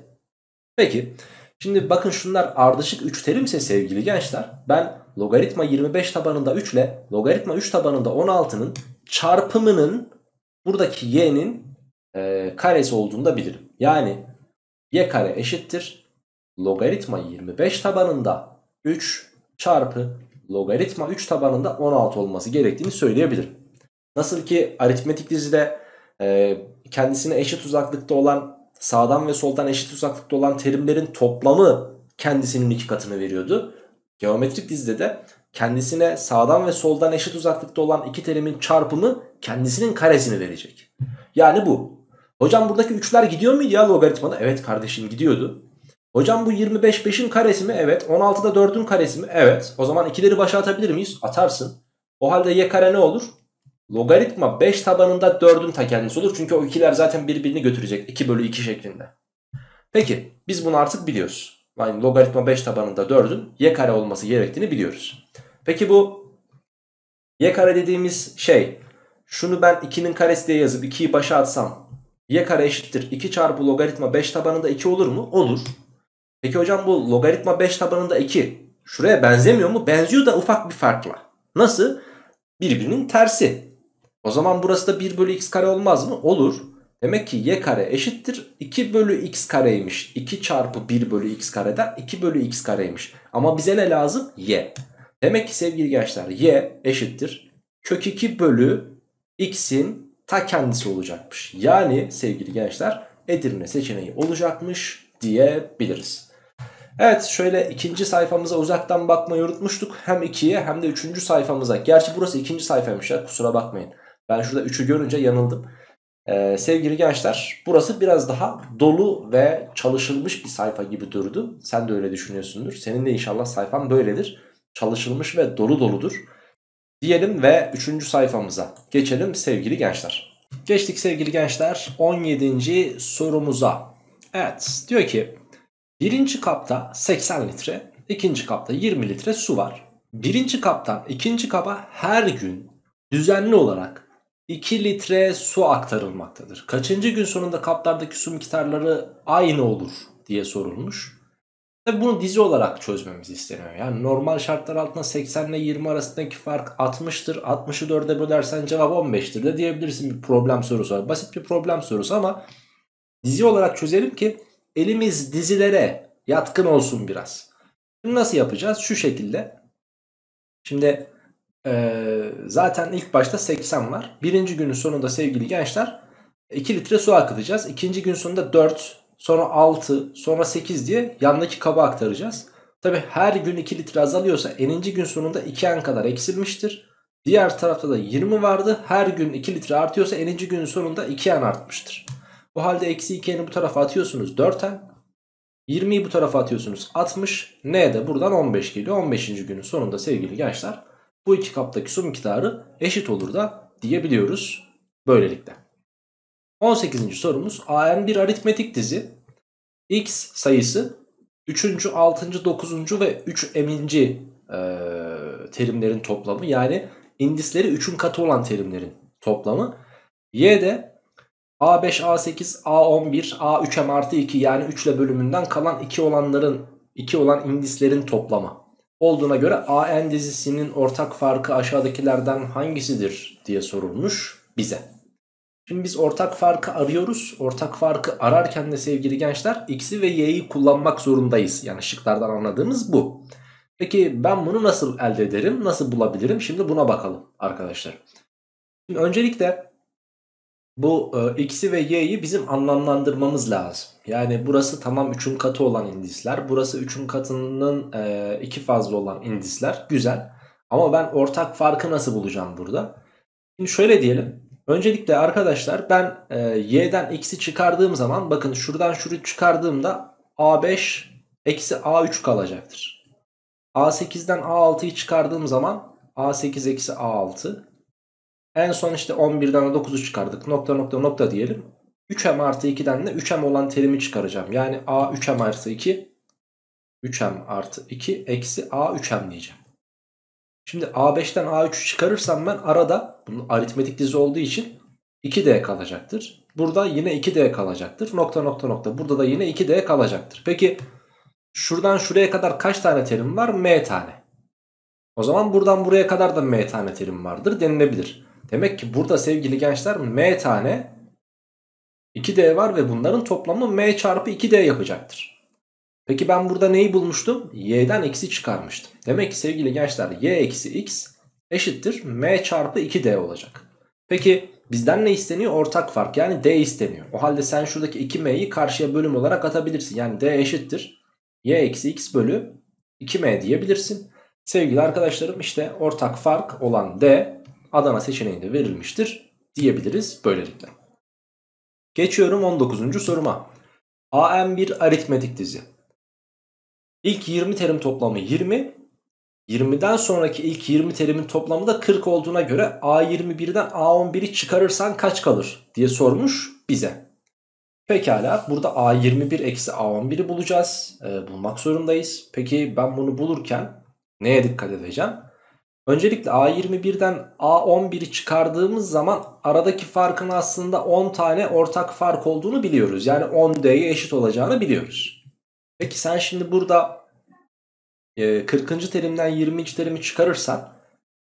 Peki şimdi bakın şunlar ardışık üç terimse sevgili gençler, ben logaritma yirmi beş tabanında üç ile logaritma üç tabanında on altının çarpımının buradaki y'nin e, karesi olduğunu da bilirim. Yani y kare eşittir logaritma yirmi beş tabanında üç çarpı logaritma üç tabanında on altı olması gerektiğini söyleyebilirim. Nasıl ki aritmetik dizide e, kendisine eşit uzaklıkta olan, sağdan ve soldan eşit uzaklıkta olan terimlerin toplamı kendisinin iki katını veriyordu. Geometrik dizide de kendisine sağdan ve soldan eşit uzaklıkta olan iki terimin çarpımı kendisinin karesini verecek. Yani bu. Hocam buradaki üçler gidiyor muydu ya logaritmada? Evet kardeşim gidiyordu. Hocam bu yirmi beş beşin karesi mi? Evet. on altı da dördün karesi mi? Evet. O zaman ikileri başa atabilir miyiz? Atarsın. O halde y kare ne olur? Logaritma beş tabanında dördün ta kendisi olur. Çünkü o ikiler zaten birbirini götürecek. iki bölü iki şeklinde. Peki biz bunu artık biliyoruz. Yani logaritma beş tabanında dördün y kare olması gerektiğini biliyoruz. Peki bu y kare dediğimiz şey, şunu ben iki'nin karesi diye yazıp iki'yi başa atsam y kare eşittir iki çarpı logaritma beş tabanında iki olur mu? Olur. Peki hocam bu logaritma beş tabanında iki şuraya benzemiyor mu? Benziyor da ufak bir farkla. Nasıl? Birbirinin tersi. O zaman burası da bir bölü x kare olmaz mı? Olur. Demek ki y kare eşittir iki bölü x kareymiş. iki çarpı bir bölü x kareden iki bölü x kareymiş. Ama bize ne lazım? Y. Demek ki sevgili gençler y eşittir kök iki bölü x'in ta kendisi olacakmış. Yani sevgili gençler Edirne seçeneği olacakmış diyebiliriz. Evet, şöyle ikinci sayfamıza uzaktan bakmayı unutmuştuk. Hem ikiye hem de üçüncü sayfamıza. Gerçi burası ikinci sayfaymış ya, kusura bakmayın. Ben şurada üçü görünce yanıldım. Ee, sevgili gençler, burası biraz daha dolu ve çalışılmış bir sayfa gibi durdu. Sen de öyle düşünüyorsundur. Senin de inşallah sayfan böyledir. Çalışılmış ve dolu doludur. Diyelim ve üçüncü sayfamıza geçelim sevgili gençler. Geçtik sevgili gençler on yedinci sorumuza. Evet, diyor ki birinci kapta seksen litre, ikinci kapta yirmi litre su var. Birinci kaptan ikinci kaba her gün düzenli olarak iki litre su aktarılmaktadır. Kaçıncı gün sonunda kaplardaki su miktarları aynı olur diye sorulmuş. Tabii bunu dizi olarak çözmemiz isteniyor. Yani normal şartlar altında seksen ile yirmi arasındaki fark altmıştır. altmışı dörde bölersen cevap on beştir de diyebilirsin, bir problem sorusu var. Basit bir problem sorusu ama dizi olarak çözelim ki elimiz dizilere yatkın olsun biraz. Şimdi nasıl yapacağız? Şu şekilde. Şimdi ee, zaten ilk başta seksen var. Birinci günün sonunda sevgili gençler iki litre su akıtacağız. İkinci gün sonunda dört, sonra altı, sonra sekiz diye yandaki kaba aktaracağız. Tabi her gün iki litre azalıyorsa eninci gün sonunda iki en kadar eksilmiştir. Diğer tarafta da yirmi vardı. Her gün iki litre artıyorsa eninci günün sonunda iki en artmıştır. O halde eksi iki eni bu tarafa atıyorsunuz dört en. yirmiyi bu tarafa atıyorsunuz altmış. Ne de buradan on beş geliyor. on beşinci günün sonunda sevgili gençler bu iki kaptaki su miktarı eşit olur da diyebiliyoruz böylelikle. on sekizinci sorumuz A N bir aritmetik dizi. X sayısı üçüncü, altıncı, dokuzuncu ve üç eminci e, terimlerin toplamı. Yani indisleri üçün katı olan terimlerin toplamı. Y'de A beş, A sekiz, A on bir, A üç M artı iki yani üç ile bölümünden kalan iki olanların iki olan indislerin toplamı olduğuna göre A N dizisinin ortak farkı aşağıdakilerden hangisidir diye sorulmuş bize. Şimdi biz ortak farkı arıyoruz. Ortak farkı ararken de sevgili gençler X'i ve Y'yi kullanmak zorundayız. Yani şıklardan anladığımız bu. Peki ben bunu nasıl elde ederim? Nasıl bulabilirim? Şimdi buna bakalım arkadaşlar. Şimdi öncelikle bu e, X'i ve Y'yi bizim anlamlandırmamız lazım. Yani burası tamam üçün katı olan indisler. Burası üçün katının e, iki fazla olan indisler. Güzel. Ama ben ortak farkı nasıl bulacağım burada? Şimdi şöyle diyelim. Öncelikle arkadaşlar ben e, Y'den X'i çıkardığım zaman bakın şuradan şurayı çıkardığımda A beş eksi A üç kalacaktır. A sekizden A altıyı çıkardığım zaman A sekiz eksi A altı. En son işte on birden dokuzu çıkardık. Nokta nokta nokta diyelim. üç M artı ikiden de üç M olan terimi çıkaracağım. Yani A üç M artı iki. üç M artı iki eksi A üç M diyeceğim. Şimdi A beşten A üçü çıkarırsam ben arada bunun aritmetik dizi olduğu için iki D kalacaktır. Burada yine iki D kalacaktır. Nokta nokta nokta. Burada da yine iki D kalacaktır. Peki şuradan şuraya kadar kaç tane terim var? M tane. O zaman buradan buraya kadar da M tane terim vardır denilebilir. Demek ki burada sevgili gençler M tane iki D var ve bunların toplamı M çarpı iki D yapacaktır. Peki ben burada neyi bulmuştum? Y'den x'i çıkarmıştım. Demek ki sevgili gençler y eksi x eşittir M çarpı iki D olacak. Peki bizden ne isteniyor? Ortak fark yani D isteniyor. O halde sen şuradaki iki M'yi karşıya bölüm olarak atabilirsin. Yani D eşittir y eksi x bölü iki M diyebilirsin. Sevgili arkadaşlarım işte ortak fark olan D Adana seçeneğinde verilmiştir diyebiliriz böylelikle. Geçiyorum on dokuzuncu soruma. A M bir aritmetik dizi. İlk yirmi terim toplamı yirmi. yirmiden sonraki ilk yirmi terimin toplamı da kırk olduğuna göre A yirmi birden A on biri çıkarırsan kaç kalır diye sormuş bize. Pekala burada A yirmi bir eksi A on biri bulacağız. Ee, bulmak zorundayız. Peki ben bunu bulurken neye dikkat edeceğim? Öncelikle A yirmi birden A on biri çıkardığımız zaman aradaki farkın aslında on tane ortak fark olduğunu biliyoruz. Yani on D'ye eşit olacağını biliyoruz. Peki sen şimdi burada e, kırkıncı terimden yirminci terimi çıkarırsan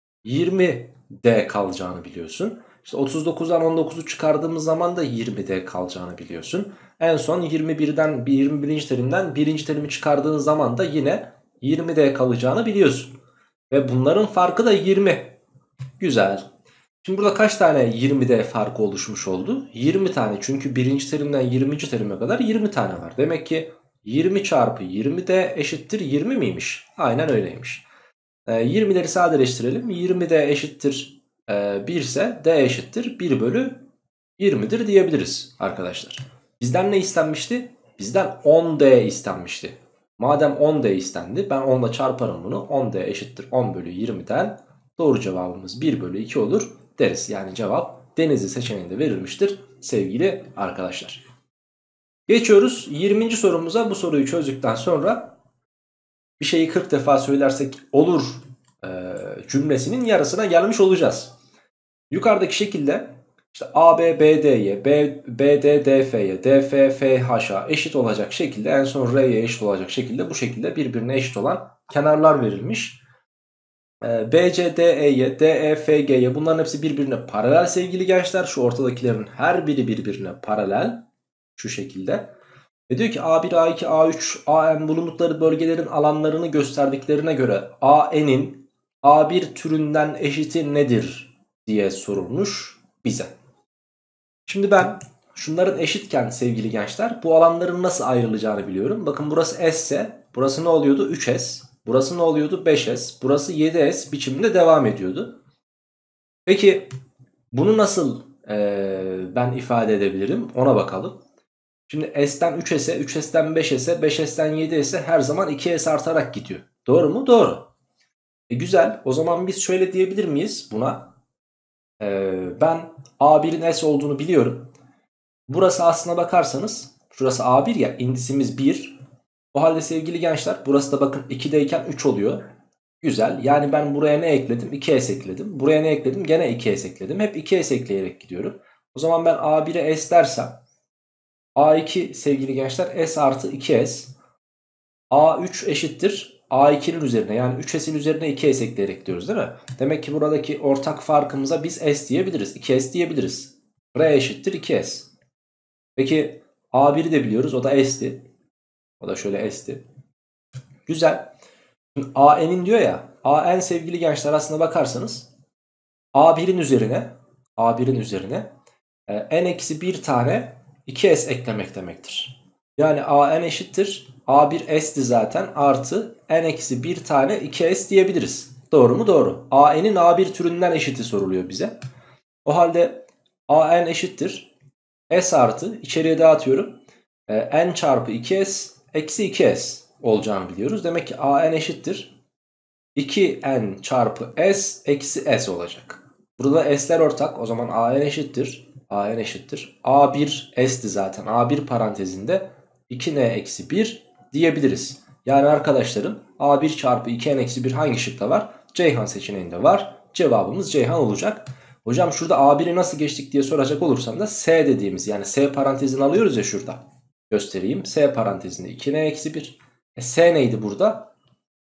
yirmi D kalacağını biliyorsun. İşte otuz dokuzdan on dokuzu çıkardığımız zaman da yirmi D kalacağını biliyorsun. En son yirmi birden yirmi birinci terimden birinci terimi çıkardığın zaman da yine yirmi D kalacağını biliyorsun. Ve bunların farkı da yirmi. Güzel. Şimdi burada kaç tane yirmi D farkı oluşmuş oldu? yirmi tane. Çünkü birinci terimden yirminci terime kadar yirmi tane var. Demek ki yirmi çarpı yirmi D eşittir yirmi miymiş? Aynen öyleymiş. E, yirmileri sadeleştirelim. yirmi D eşittir e, bir ise D eşittir bir bölü yirmidir diyebiliriz arkadaşlar. Bizden ne istenmişti? Bizden on D istenmişti. Madem on D istendi ben on ile çarparım bunu. on D eşittir on bölü yirmiden doğru cevabımız bir bölü iki olur deriz. Yani cevap Denizli seçeneğinde verilmiştir sevgili arkadaşlar. Geçiyoruz yirminci sorumuza. Bu soruyu çözdükten sonra bir şeyi kırk defa söylersek olur e, cümlesinin yarısına gelmiş olacağız. Yukarıdaki şekilde işte A B B D'ye, B, B D D F'ye, D F F H'a eşit olacak şekilde en son R'ye eşit olacak şekilde bu şekilde birbirine eşit olan kenarlar verilmiş. E, B C D E'ye, D E F G'ye bunların hepsi birbirine paralel sevgili gençler. Şu ortadakilerin her biri birbirine paralel şu şekilde. Ve diyor ki A bir, A iki, A üç, A N bulundukları bölgelerin alanlarını gösterdiklerine göre A N'in A bir türünden eşiti nedir diye sorulmuş bize. Şimdi ben şunların eşitken sevgili gençler bu alanların nasıl ayrılacağını biliyorum. Bakın burası S ise burası ne oluyordu? üç S. Burası ne oluyordu? beş S. Burası yedi S biçiminde devam ediyordu. Peki bunu nasıl e, ben ifade edebilirim? Ona bakalım. Şimdi S'ten üç S'e, üç S'ten beş S'e, beş S'ten yedi S'e her zaman iki S artarak gidiyor. Doğru mu? Doğru. E güzel. O zaman biz şöyle diyebilir miyiz buna? Ee, ben A bir'in S olduğunu biliyorum. Burası aslına bakarsanız şurası A bir ya indisimiz bir. O halde sevgili gençler, burası da bakın ikideyken üç oluyor. Güzel. Yani ben buraya ne ekledim? iki s ekledim. Buraya ne ekledim? Gene iki s ekledim. Hep iki s ekleyerek gidiyorum. O zaman ben a bir'e s dersem a iki sevgili gençler s artı iki s. a üç eşittir a iki'nin üzerine, yani üç s'in üzerine iki s ekleyerek gidiyoruz değil mi? Demek ki buradaki ortak farkımıza biz s diyebiliriz. iki s diyebiliriz. R eşittir iki s. Peki a bir'i de biliyoruz. O da s'ti. O da şöyle s'ti. Güzel. Şimdi a n'in diyor ya. A n sevgili gençler, aslına bakarsanız a bir'in üzerine a bir'in üzerine e, n eksi bir tane iki s eklemek demektir. Yani a n eşittir a bir s'ti zaten, artı n eksi bir tane iki s diyebiliriz. Doğru mu? Doğru. a n'in a bir türünden eşiti soruluyor bize. O halde a n eşittir s artı, içeriye dağıtıyorum, e, n çarpı iki s eksi iki s olacağını biliyoruz. Demek ki a n eşittir iki n çarpı s eksi s olacak. Burada s'ler ortak. O zaman a n eşittir a n eşittir a bir s'ti zaten. a bir parantezinde iki n eksi bir diyebiliriz. Yani arkadaşlarım, a bir çarpı iki n eksi bir hangi şıkta var? Ceyhan seçeneğinde var. Cevabımız Ceyhan olacak. Hocam şurada a bir'i nasıl geçtik diye soracak olursam da S dediğimiz, yani S parantezini alıyoruz ya şurada. Göstereyim. S parantezinde iki n eksi bir. E, S neydi burada?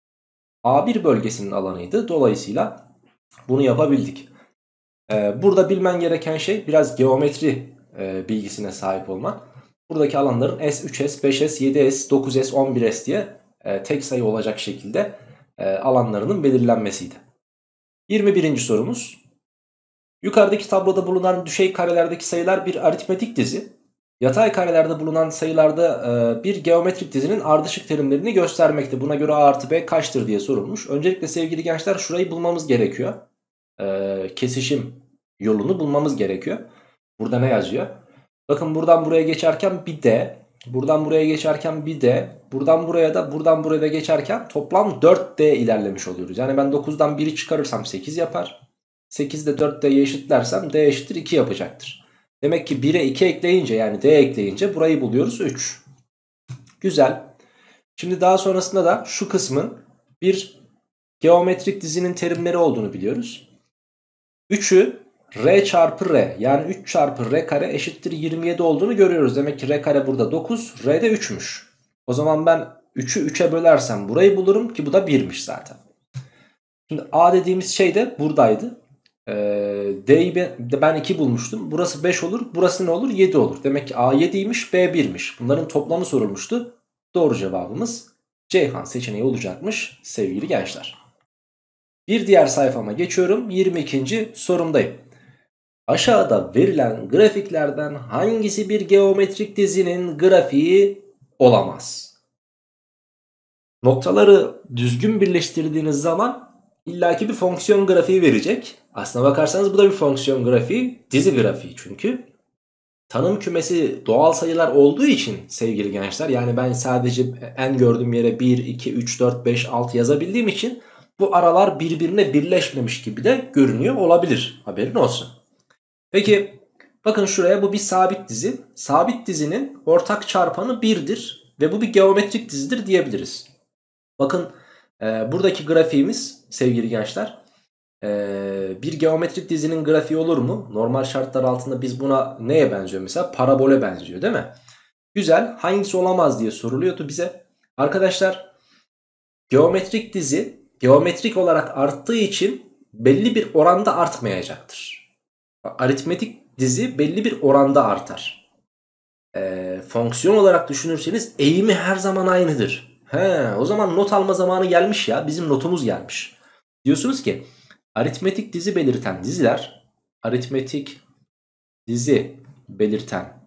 a bir bölgesinin alanıydı. Dolayısıyla bunu yapabildik. Ee, burada bilmen gereken şey biraz geometri e, bilgisine sahip olman. Buradaki alanların S, üç S, beş S, yedi S, dokuz S, on bir S diye e, tek sayı olacak şekilde e, alanlarının belirlenmesiydi. yirmi birinci sorumuz. Yukarıdaki tabloda bulunan düşey karelerdeki sayılar bir aritmetik dizi. Yatay karelerde bulunan sayılarda e, bir geometrik dizinin ardışık terimlerini göstermekte. Buna göre a artı b kaçtır diye sorulmuş. Öncelikle sevgili gençler, şurayı bulmamız gerekiyor. E, kesişim yolunu bulmamız gerekiyor. Burada ne yazıyor? Bakın, buradan buraya geçerken bir d, buradan buraya geçerken bir d, buradan buraya da buradan buraya da geçerken toplam dört d ilerlemiş oluyoruz. Yani ben dokuzdan biri çıkarırsam sekiz yapar. sekizde dört d'ye eşitlersem d eşittir iki yapacaktır. Demek ki bire iki ekleyince, yani d ekleyince burayı buluyoruz, üç. Güzel. Şimdi daha sonrasında da şu kısmın bir geometrik dizinin terimleri olduğunu biliyoruz. üçü r çarpı r, yani üç çarpı r kare eşittir yirmi yedi olduğunu görüyoruz. Demek ki r kare burada dokuz, r de üçmüş. O zaman ben üçü üçe bölersem burayı bulurum ki bu da birmiş zaten. Şimdi a dediğimiz şey de buradaydı. Ee, D'yi ben iki bulmuştum. Burası beş olur. Burası ne olur? yedi olur. Demek ki a yediymiş, b birmiş. Bunların toplamı sorulmuştu. Doğru cevabımız Ceyhan seçeneği olacakmış sevgili gençler. Bir diğer sayfama geçiyorum. yirmi ikinci sorumdayım. Aşağıda verilen grafiklerden hangisi bir geometrik dizinin grafiği olamaz? Noktaları düzgün birleştirdiğiniz zaman illaki bir fonksiyon grafiği verecek. Aslına bakarsanız bu da bir fonksiyon grafiği, dizi grafiği çünkü. Tanım kümesi doğal sayılar olduğu için sevgili gençler, yani ben sadece en gördüğüm yere bir, iki, üç, dört, beş, altı yazabildiğim için bu aralar birbirine birleşmemiş gibi de görünüyor olabilir. Haberin olsun. Peki bakın şuraya, bu bir sabit dizi. Sabit dizinin ortak çarpanı birdir ve bu bir geometrik dizidir diyebiliriz. Bakın e, buradaki grafiğimiz sevgili gençler, e, bir geometrik dizinin grafiği olur mu? Normal şartlar altında biz buna neye benziyor mesela? Parabole benziyor değil mi? Güzel. Hangisi olamaz diye soruluyordu bize. Arkadaşlar, geometrik dizi geometrik olarak arttığı için belli bir oranda artmayacaktır. Aritmetik dizi belli bir oranda artar. E, fonksiyon olarak düşünürseniz eğimi her zaman aynıdır. He, o zaman not alma zamanı gelmiş ya. Bizim notumuz gelmiş. Diyorsunuz ki aritmetik dizi belirten diziler, aritmetik dizi belirten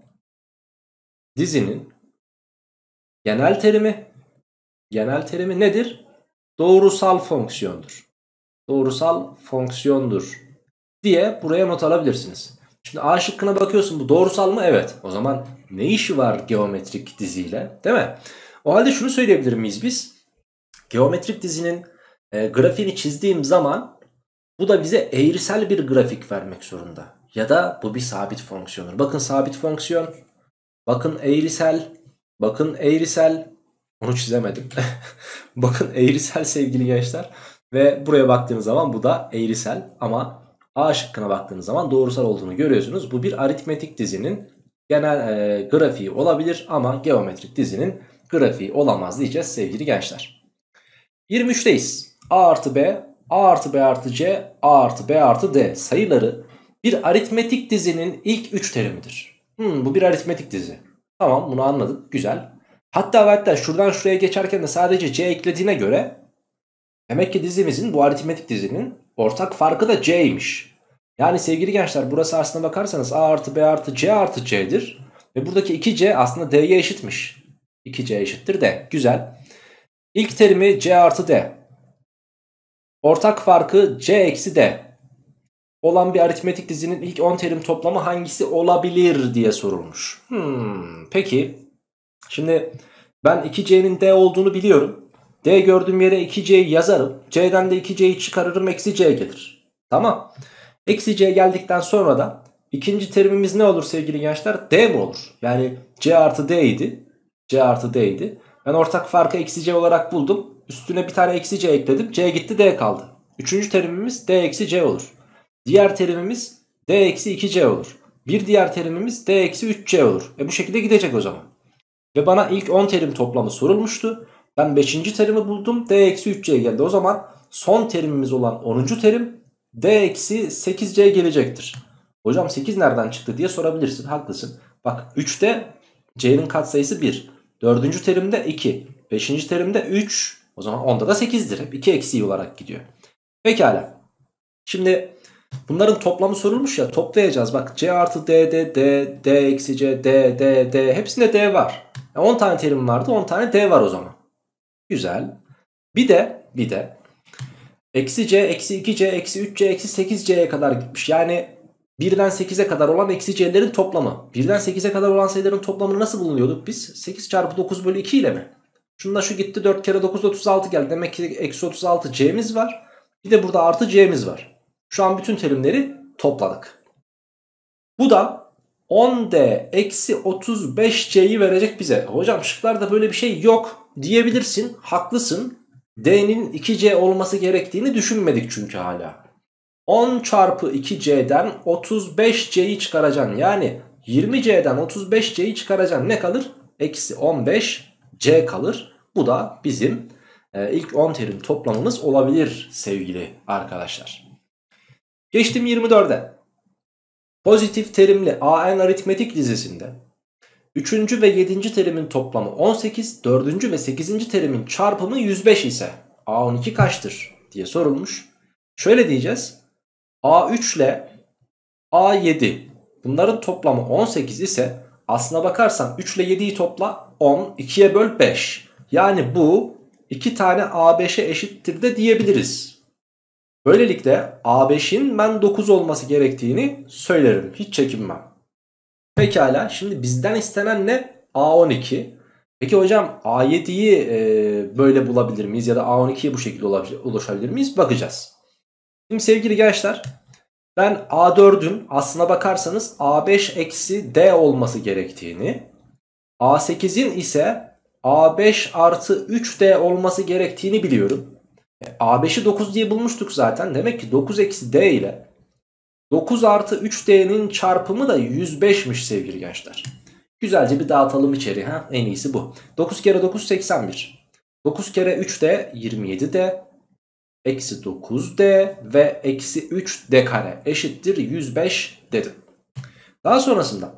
dizinin genel terimi, genel terimi nedir? Doğrusal fonksiyondur. Doğrusal fonksiyondur diye buraya not alabilirsiniz. Şimdi A şıkkına bakıyorsun, bu doğrusal mı? Evet. O zaman ne işi var geometrik diziyle, değil mi? O halde şunu söyleyebilir miyiz biz? Geometrik dizinin e, grafiğini çizdiğim zaman bu da bize eğrisel bir grafik vermek zorunda. Ya da bu bir sabit fonksiyondur. Bakın sabit fonksiyon, bakın eğrisel, bakın eğrisel, Onu çizemedim. Bakın eğrisel sevgili gençler. Ve buraya baktığınız zaman bu da eğrisel. Ama A şıkkına baktığınız zaman doğrusal olduğunu görüyorsunuz. Bu bir aritmetik dizinin genel e, grafiği olabilir ama geometrik dizinin grafiği olamaz diyeceğiz sevgili gençler. yirmi üçteyiz. A artı B, A artı B artı C, A artı B artı D sayıları bir aritmetik dizinin ilk üç terimidir. Hmm, bu bir aritmetik dizi. Tamam, bunu anladık. Güzel. Hatta hatta şuradan şuraya geçerken de sadece C eklediğine göre demek ki dizimizin, bu aritmetik dizinin ortak farkı da C'ymiş. Yani sevgili gençler, burası aslına bakarsanız A artı B artı C artı C'dir. Ve buradaki iki C aslında D'ye eşitmiş. iki C eşittir D. Güzel. İlk terimi C artı D. Ortak farkı C eksi D olan bir aritmetik dizinin ilk on terim toplamı hangisi olabilir diye sorulmuş. Hmm, peki. Şimdi ben iki C'nin D olduğunu biliyorum. D gördüğüm yere iki C'yi yazarım. C'den de iki C'yi çıkarırım. Eksi C gelir. Tamam. Eksi C geldikten sonra da ikinci terimimiz ne olur sevgili gençler? D mi olur? Yani C artı D idi. C artı D idi. Ben ortak farkı eksi C olarak buldum. Üstüne bir tane eksi C ekledim. C gitti, D kaldı. Üçüncü terimimiz D eksi C olur. Diğer terimimiz D eksi iki C olur. Bir diğer terimimiz D eksi üç C olur. E bu şekilde gidecek o zaman. Ve bana ilk on terim toplamı sorulmuştu. Ben beşinci terimi buldum. D eksi üç C geldi. O zaman son terimimiz olan onuncu terim D eksi sekiz C gelecektir. Hocam sekiz nereden çıktı diye sorabilirsin. Haklısın. Bak üçte C'nin katsayısı bir. dördüncü terimde iki. beşinci terimde üç. O zaman onda da sekizdir. Hep iki eksiği olarak gidiyor. Pekala. Şimdi bunların toplamı sorulmuş ya, toplayacağız. Bak C artı D, D, D, D eksi C, D, D, D, hepsinde D var. Yani on tane terim vardı, on tane D var o zaman. Güzel. Bir de bir de eksi C, eksi iki C, eksi üç C, eksi sekiz C'ye kadar gitmiş. Yani birden sekize kadar olan eksi C'lerin toplamı. birden sekize kadar olan sayıların toplamını nasıl bulunuyorduk biz? sekiz çarpı dokuz bölü iki ile mi? Şununla şu gitti, dört kere dokuz otuz altı geldi. Demek ki eksi otuz altı C'miz var. Bir de burada artı C'miz var. Şu an bütün terimleri topladık. Bu da on D eksi otuz beş C'yi verecek bize. Hocam şıklarda böyle bir şey yok diyebilirsin. Haklısın. D'nin iki C olması gerektiğini düşünmedik çünkü hala. on çarpı iki C'den otuz beş C'yi çıkaracaksın. Yani yirmi C'den otuz beş C'yi çıkaracaksın. Ne kalır? Eksi on beş C kalır. Bu da bizim e, ilk on terim toplamımız olabilir sevgili arkadaşlar. Geçtim yirmi dörde. Pozitif terimli A N aritmetik dizisinde üçüncü ve yedinci terimin toplamı on sekiz, dördüncü ve sekizinci terimin çarpımı yüz beş ise A on iki kaçtır diye sorulmuş. Şöyle diyeceğiz. A üç ile A yedi, bunların toplamı on sekiz ise aslına bakarsan üç ile yediyi topla, on, ikiye böl beş. Yani bu iki tane A beşe eşittir de diyebiliriz. Böylelikle A beşin ben dokuz olması gerektiğini söylerim. Hiç çekinmem. Pekala, şimdi bizden istenen ne? A on iki. Peki hocam A yediyi e, böyle bulabilir miyiz? Ya da A on ikiye bu şekilde ulaşabilir miyiz? Bakacağız. Şimdi sevgili gençler, ben A dördün aslına bakarsanız A beş eksi D olması gerektiğini, A sekizin ise A beş artı üç D olması gerektiğini biliyorum. A beşi dokuz diye bulmuştuk zaten. Demek ki dokuz eksi D ile dokuz artı üç D'nin çarpımı da yüz beşmiş sevgili gençler. Güzelce bir dağıtalım içeri. Ha? En iyisi bu. dokuz kere dokuz seksen bir. dokuz kere üç D yirmi yedi D. Eksi dokuz D ve eksi üç D kare eşittir yüz beş dedim. Daha sonrasında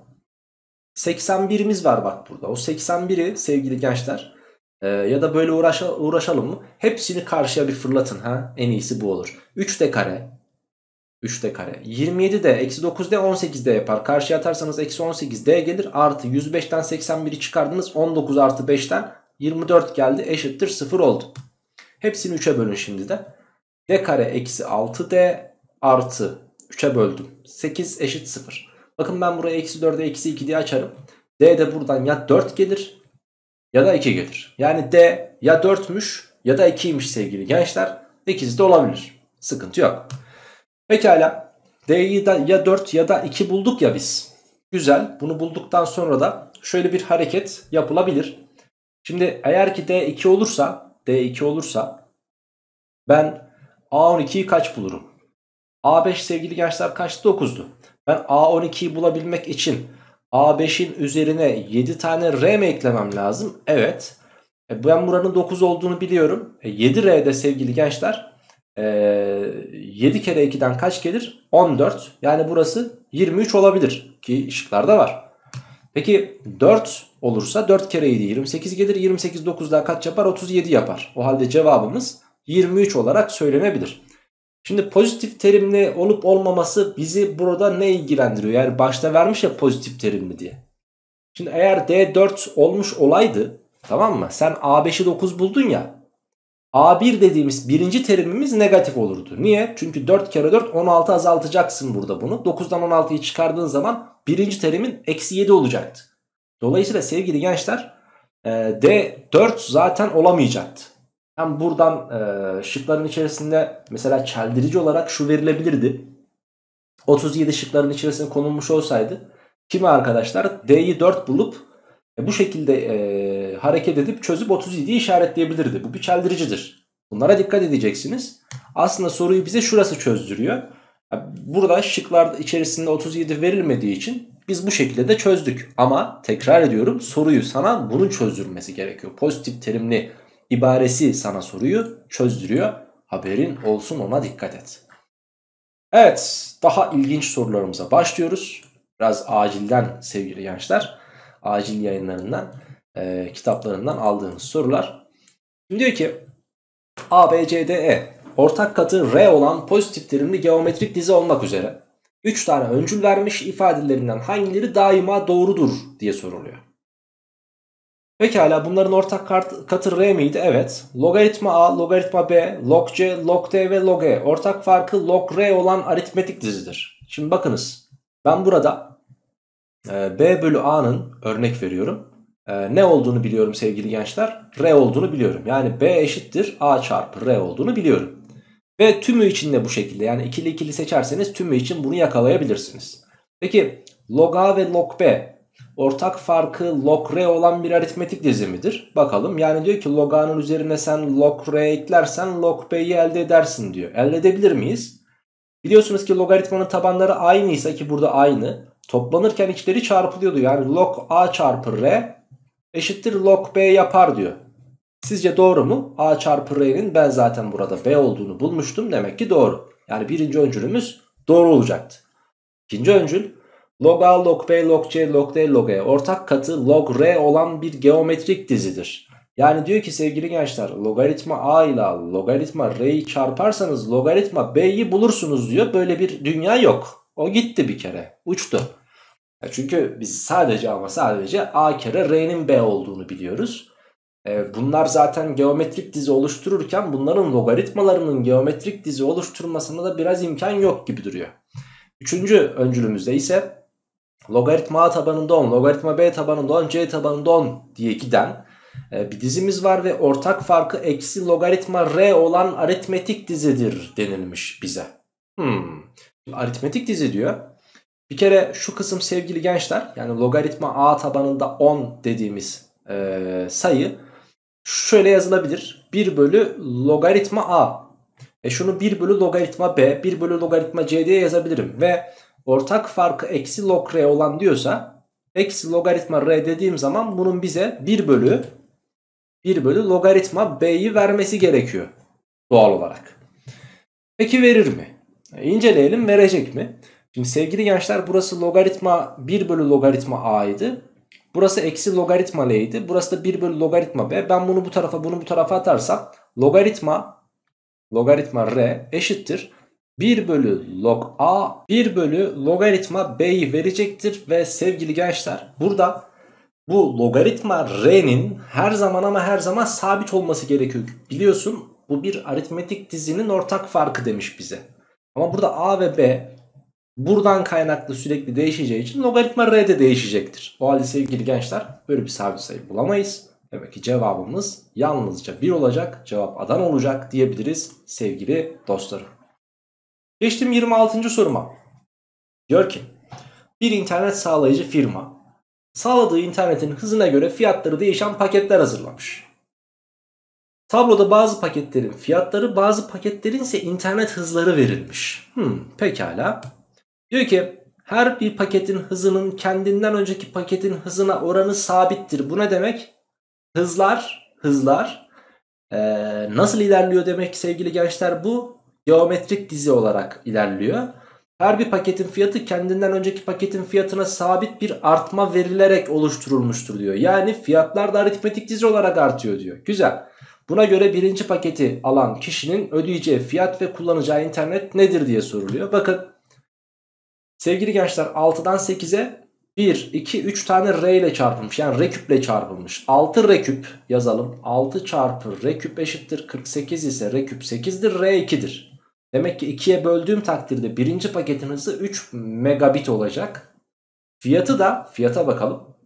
seksen birimiz var bak burada. O seksen biri sevgili gençler, Ee, ya da böyle uğraşa, uğraşalım mı? Hepsini karşıya bir fırlatın. Ha? En iyisi bu olur. üç D kare. üç D kare. yirmi yedi D eksi dokuz D on sekiz D yapar. Karşıya atarsanız eksi on sekiz D gelir. Artı yüz beşten seksen biri çıkardınız. on dokuz artı beşten yirmi dört geldi. Eşittir sıfır oldu. Hepsini üçe bölün şimdi de. D kare eksi altı D artı üçe böldüm. sekiz eşit sıfır. Bakın ben buraya eksi dörde eksi iki diye açarım. D de buradan ya dört gelir ya da iki gelir. Yani D ya dörtmüş ya da ikiymiş sevgili gençler. İkisi de olabilir. Sıkıntı yok. Pekala. D'yi de ya dört ya da iki bulduk ya biz. Güzel. Bunu bulduktan sonra da şöyle bir hareket yapılabilir. Şimdi eğer ki D iki olursa D iki olursa ben A on ikiyi kaç bulurum? A beş sevgili gençler kaçtı? dokuzdu. Ben A on ikiyi bulabilmek için A beşin üzerine yedi tane R mi eklemem lazım? Evet. E ben buranın dokuz olduğunu biliyorum. E yedi R'de sevgili gençler e, yedi kere ikiden kaç gelir? on dört. Yani burası yirmi üç olabilir ki ışıklarda var. Peki dört olursa dört kere yedi yirmi sekiz gelir. yirmi sekiz dokuzdan kaç yapar? otuz yedi yapar. O halde cevabımız yirmi üç olarak söylenebilir. Şimdi pozitif terimli olup olmaması bizi burada ne ilgilendiriyor? Yani başta vermiş ya pozitif terimli diye. Şimdi eğer D dört olmuş olaydı, tamam mı? Sen A beşi dokuz buldun ya. A bir dediğimiz birinci terimimiz negatif olurdu. Niye? Çünkü dört kere dört on altı azaltacaksın burada bunu. dokuzdan on altıyı çıkardığın zaman birinci terimin eksi yedi olacaktı. Dolayısıyla sevgili gençler D dört zaten olamayacaktı. Hem buradan e, şıkların içerisinde mesela çeldirici olarak şu verilebilirdi. otuz yedi şıkların içerisine konulmuş olsaydı kimi arkadaşlar D'yi dört bulup e, bu şekilde e, hareket edip çözüp otuz yediyi işaretleyebilirdi. Bu bir çeldiricidir. Bunlara dikkat edeceksiniz. Aslında soruyu bize şurası çözdürüyor. Burada şıklar içerisinde otuz yedi verilmediği için biz bu şekilde de çözdük. Ama tekrar ediyorum, soruyu sana bunun çözdürmesi gerekiyor. Pozitif terimli ibaresi sana soruyu çözdürüyor. Haberin olsun, ona dikkat et. Evet, daha ilginç sorularımıza başlıyoruz. Biraz acilden sevgili gençler. Acil yayınlarından, e, kitaplarından aldığımız sorular. Şimdi diyor ki A, B, C, D, E ortak katı R olan pozitif terimli geometrik dizi olmak üzere üç tane öncül vermiş, ifadelerinden hangileri daima doğrudur diye soruluyor. Pekala, bunların ortak katı R miydi? Evet. Logaritma A, logaritma B, log C, log D ve log E ortak farkı log R olan aritmetik dizidir. Şimdi bakınız, ben burada e, B bölü A'nın örnek veriyorum. E, ne olduğunu biliyorum sevgili gençler? R olduğunu biliyorum. Yani B eşittir A çarpı R olduğunu biliyorum. Ve tümü için de bu şekilde, yani ikili ikili seçerseniz tümü için bunu yakalayabilirsiniz. Peki log A ve log B ortak farkı log R olan bir aritmetik dizi midir? Bakalım. Yani diyor ki log A'nın üzerine sen log R eklersen log B'yi elde edersin diyor. Elde edebilir miyiz? Biliyorsunuz ki logaritmanın tabanları aynıysa, ki burada aynı, toplanırken içleri çarpılıyordu. Yani log A çarpı R eşittir log B yapar diyor. Sizce doğru mu? A çarpı R'nin ben zaten burada B olduğunu bulmuştum. Demek ki doğru. Yani birinci öncülümüz doğru olacaktı. İkinci öncül log A, log B, log C, log D, log E ortak katı log R olan bir geometrik dizidir. Yani diyor ki sevgili gençler, logaritma A ile logaritma R'yi çarparsanız logaritma B'yi bulursunuz diyor. Böyle bir dünya yok. O gitti bir kere. Uçtu. Çünkü biz sadece ama sadece A kere R'nin B olduğunu biliyoruz. Bunlar zaten geometrik dizi oluştururken bunların logaritmalarının geometrik dizi oluşturmasına da biraz imkan yok gibi duruyor. Üçüncü öncülümüzde ise logaritma A tabanında on, logaritma B tabanında on, C tabanında on diye giden bir dizimiz var ve ortak farkı eksi logaritma R olan aritmetik dizidir denilmiş bize. Hmm. Aritmetik dizi diyor. Bir kere şu kısım sevgili gençler, yani logaritma A tabanında on dediğimiz e, sayı şöyle yazılabilir. bir bölü logaritma A. E şunu bir bölü logaritma B, bir bölü logaritma C diye yazabilirim. Ve ortak farkı eksi log R olan diyorsa eksi logaritma R dediğim zaman bunun bize bir bölü bir bölü logaritma B'yi vermesi gerekiyor doğal olarak. Peki verir mi? E, inceleyelim, verecek mi? Şimdi sevgili gençler, burası logaritma bir bölü logaritma A'ydı. Burası eksi logaritma L'ydi. Burası da bir bölü logaritma B. Ben bunu bu tarafa, bunu bu tarafa atarsam logaritma logaritma R eşittir bir bölü log A bir bölü logaritma B'yi verecektir. Ve sevgili gençler, burada bu logaritma R'nin her zaman ama her zaman sabit olması gerekiyor. Biliyorsun, bu bir aritmetik dizinin ortak farkı demiş bize. Ama burada A ve B buradan kaynaklı sürekli değişeceği için logaritma R de değişecektir. O halde sevgili gençler, böyle bir sabit sayı bulamayız. Demek ki cevabımız yalnızca bir olacak. Cevap Adana olacak diyebiliriz sevgili dostlarım. Geçtim yirmi altıncı soruma. Diyor ki bir internet sağlayıcı firma sağladığı internetin hızına göre fiyatları değişen paketler hazırlamış. Tabloda bazı paketlerin fiyatları, bazı paketlerin ise internet hızları verilmiş. Hmm, pekala. Diyor ki her bir paketin hızının kendinden önceki paketin hızına oranı sabittir. Bu ne demek? Hızlar, hızlar ee, nasıl ilerliyor demek sevgili gençler? Bu geometrik dizi olarak ilerliyor. Her bir paketin fiyatı kendinden önceki paketin fiyatına sabit bir artma verilerek oluşturulmuştur diyor. Yani fiyatlar da aritmetik dizi olarak artıyor diyor. Güzel. Buna göre birinci paketi alan kişinin ödeyeceği fiyat ve kullanacağı internet nedir diye soruluyor. Bakın sevgili gençler, altıdan sekize bir, iki, üç tane R ile çarpılmış. Yani R küple çarpılmış. altı R küp yazalım. altı çarpı R küp eşittir kırk sekiz ise R küp sekizdir, R ikidir. Demek ki ikiye böldüğüm takdirde birinci paketin hızı üç megabit olacak. Fiyatı da, fiyata bakalım.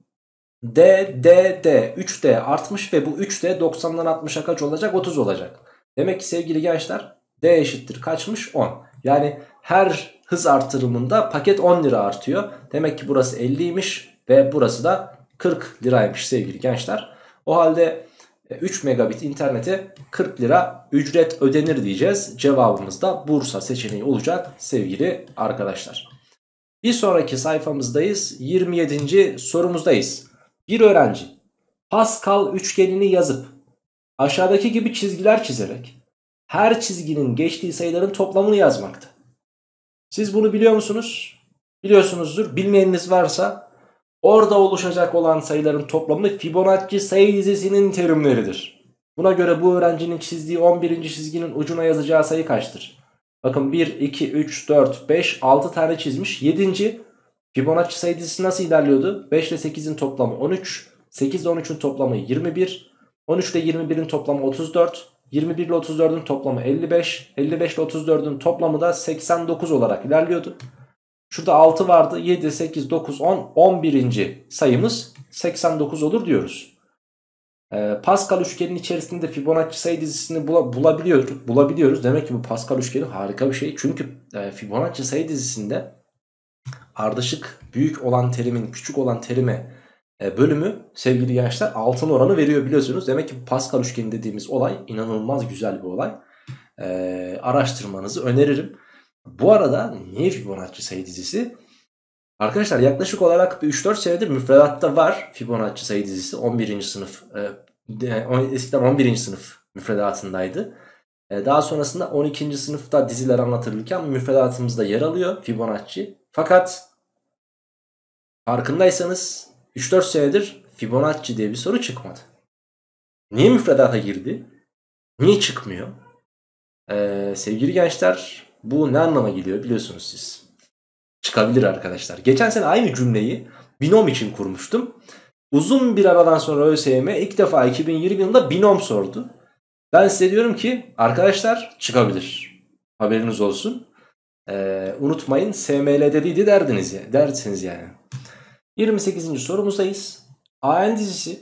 D, D, D, üç D artmış ve bu üç D doksandan altmışa kaç olacak? otuz olacak. Demek ki sevgili gençler D eşittir kaçmış? on. Yani her hız artırımında paket on lira artıyor. Demek ki burası elliymiş ve burası da kırk liraymış sevgili gençler. O halde üç megabit internete kırk lira ücret ödenir diyeceğiz. Cevabımız da Bursa seçeneği olacak sevgili arkadaşlar. Bir sonraki sayfamızdayız. yirmi yedinci sorumuzdayız. Bir öğrenci Pascal üçgenini yazıp aşağıdaki gibi çizgiler çizerek her çizginin geçtiği sayıların toplamını yazmakta. Siz bunu biliyor musunuz? Biliyorsunuzdur. Bilmeyeniniz varsa orada oluşacak olan sayıların toplamı Fibonacci sayı dizisinin terimleridir. Buna göre bu öğrencinin çizdiği on birinci çizginin ucuna yazacağı sayı kaçtır? Bakın bir, iki, üç, dört, beş, altı tane çizmiş. yedinci Fibonacci sayı dizisi nasıl ilerliyordu? beş ile sekizin toplamı on üç, sekiz ile on üçün toplamı yirmi bir, on üç ile yirmi birin toplamı otuz dört, yirmi bir ile otuz dördün toplamı elli beş, elli beş ile otuz dördün toplamı da seksen dokuz olarak ilerliyordu. Şurada altı vardı, yedi, sekiz, dokuz, on, on birinci sayımız seksen dokuz olur diyoruz. Ee, Pascal üçgenin içerisinde Fibonacci sayı dizisini bula, bulabiliyoruz, bulabiliyoruz. Demek ki bu Pascal üçgeni harika bir şey. Çünkü e, Fibonacci sayı dizisinde ardışık büyük olan terimin küçük olan terime e, bölümü sevgili gençler altın oranı veriyor biliyorsunuz. Demek ki Pascal üçgeni dediğimiz olay inanılmaz güzel bir olay. E, araştırmanızı öneririm. Bu arada niye Fibonacci sayı dizisi? Arkadaşlar yaklaşık olarak üç dört senedir müfredatta var Fibonacci sayı dizisi. on birinci sınıf e, eskiden on birinci sınıf müfredatındaydı. E, daha sonrasında on ikinci sınıfta diziler anlatılırken müfredatımızda yer alıyor Fibonacci. Fakat farkındaysanız üç dört senedir Fibonacci diye bir soru çıkmadı. Niye müfredata girdi? Niye çıkmıyor? Ee, sevgili gençler, bu ne anlama geliyor biliyorsunuz siz. Çıkabilir arkadaşlar. Geçen sene aynı cümleyi binom için kurmuştum. Uzun bir aradan sonra ÖSYM ilk defa iki bin yirmi yılında binom sordu. Ben size diyorum ki arkadaşlar çıkabilir. Haberiniz olsun. Ee, unutmayın S M L dediydi derdiniz ya, dersiniz yani. yirmi sekizinci sorumuzdayız. A N dizisi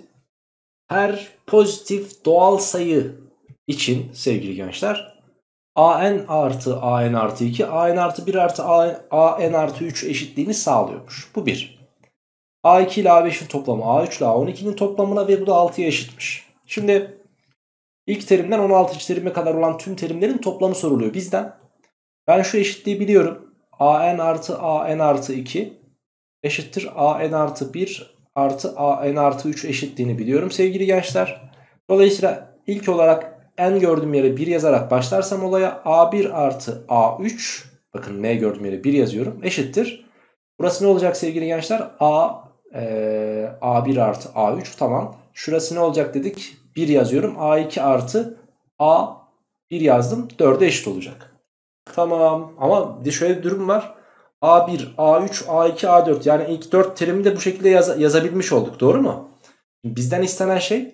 her pozitif doğal sayı için sevgili gençler A N artı A N artı iki, A N artı bir artı A N artı üç eşitliğini sağlıyormuş. Bu bir. A iki ile A beşin toplamı A üç ile A on ikinin toplamına ve bu da altıya eşitmiş. Şimdi ilk terimden on altıncı terime kadar olan tüm terimlerin toplamı soruluyor bizden. Ben şu eşitliği biliyorum. A N artı A N artı iki eşittir A N artı bir artı A N artı üç eşitliğini biliyorum sevgili gençler. Dolayısıyla ilk olarak n gördüğüm yere bir yazarak başlarsam olaya A bir artı A üç, bakın n gördüğüm yere bir yazıyorum, eşittir. Burası ne olacak sevgili gençler? A e, A bir artı A üç, tamam. Şurası ne olacak dedik? bir yazıyorum. A iki artı A bir yazdım. dörde eşit olacak. Tamam ama bir de şöyle bir durum var. A bir, A üç, A iki, A dört, yani ilk dört terimi de bu şekilde yaz yazabilmiş olduk, doğru mu? Bizden istenen şey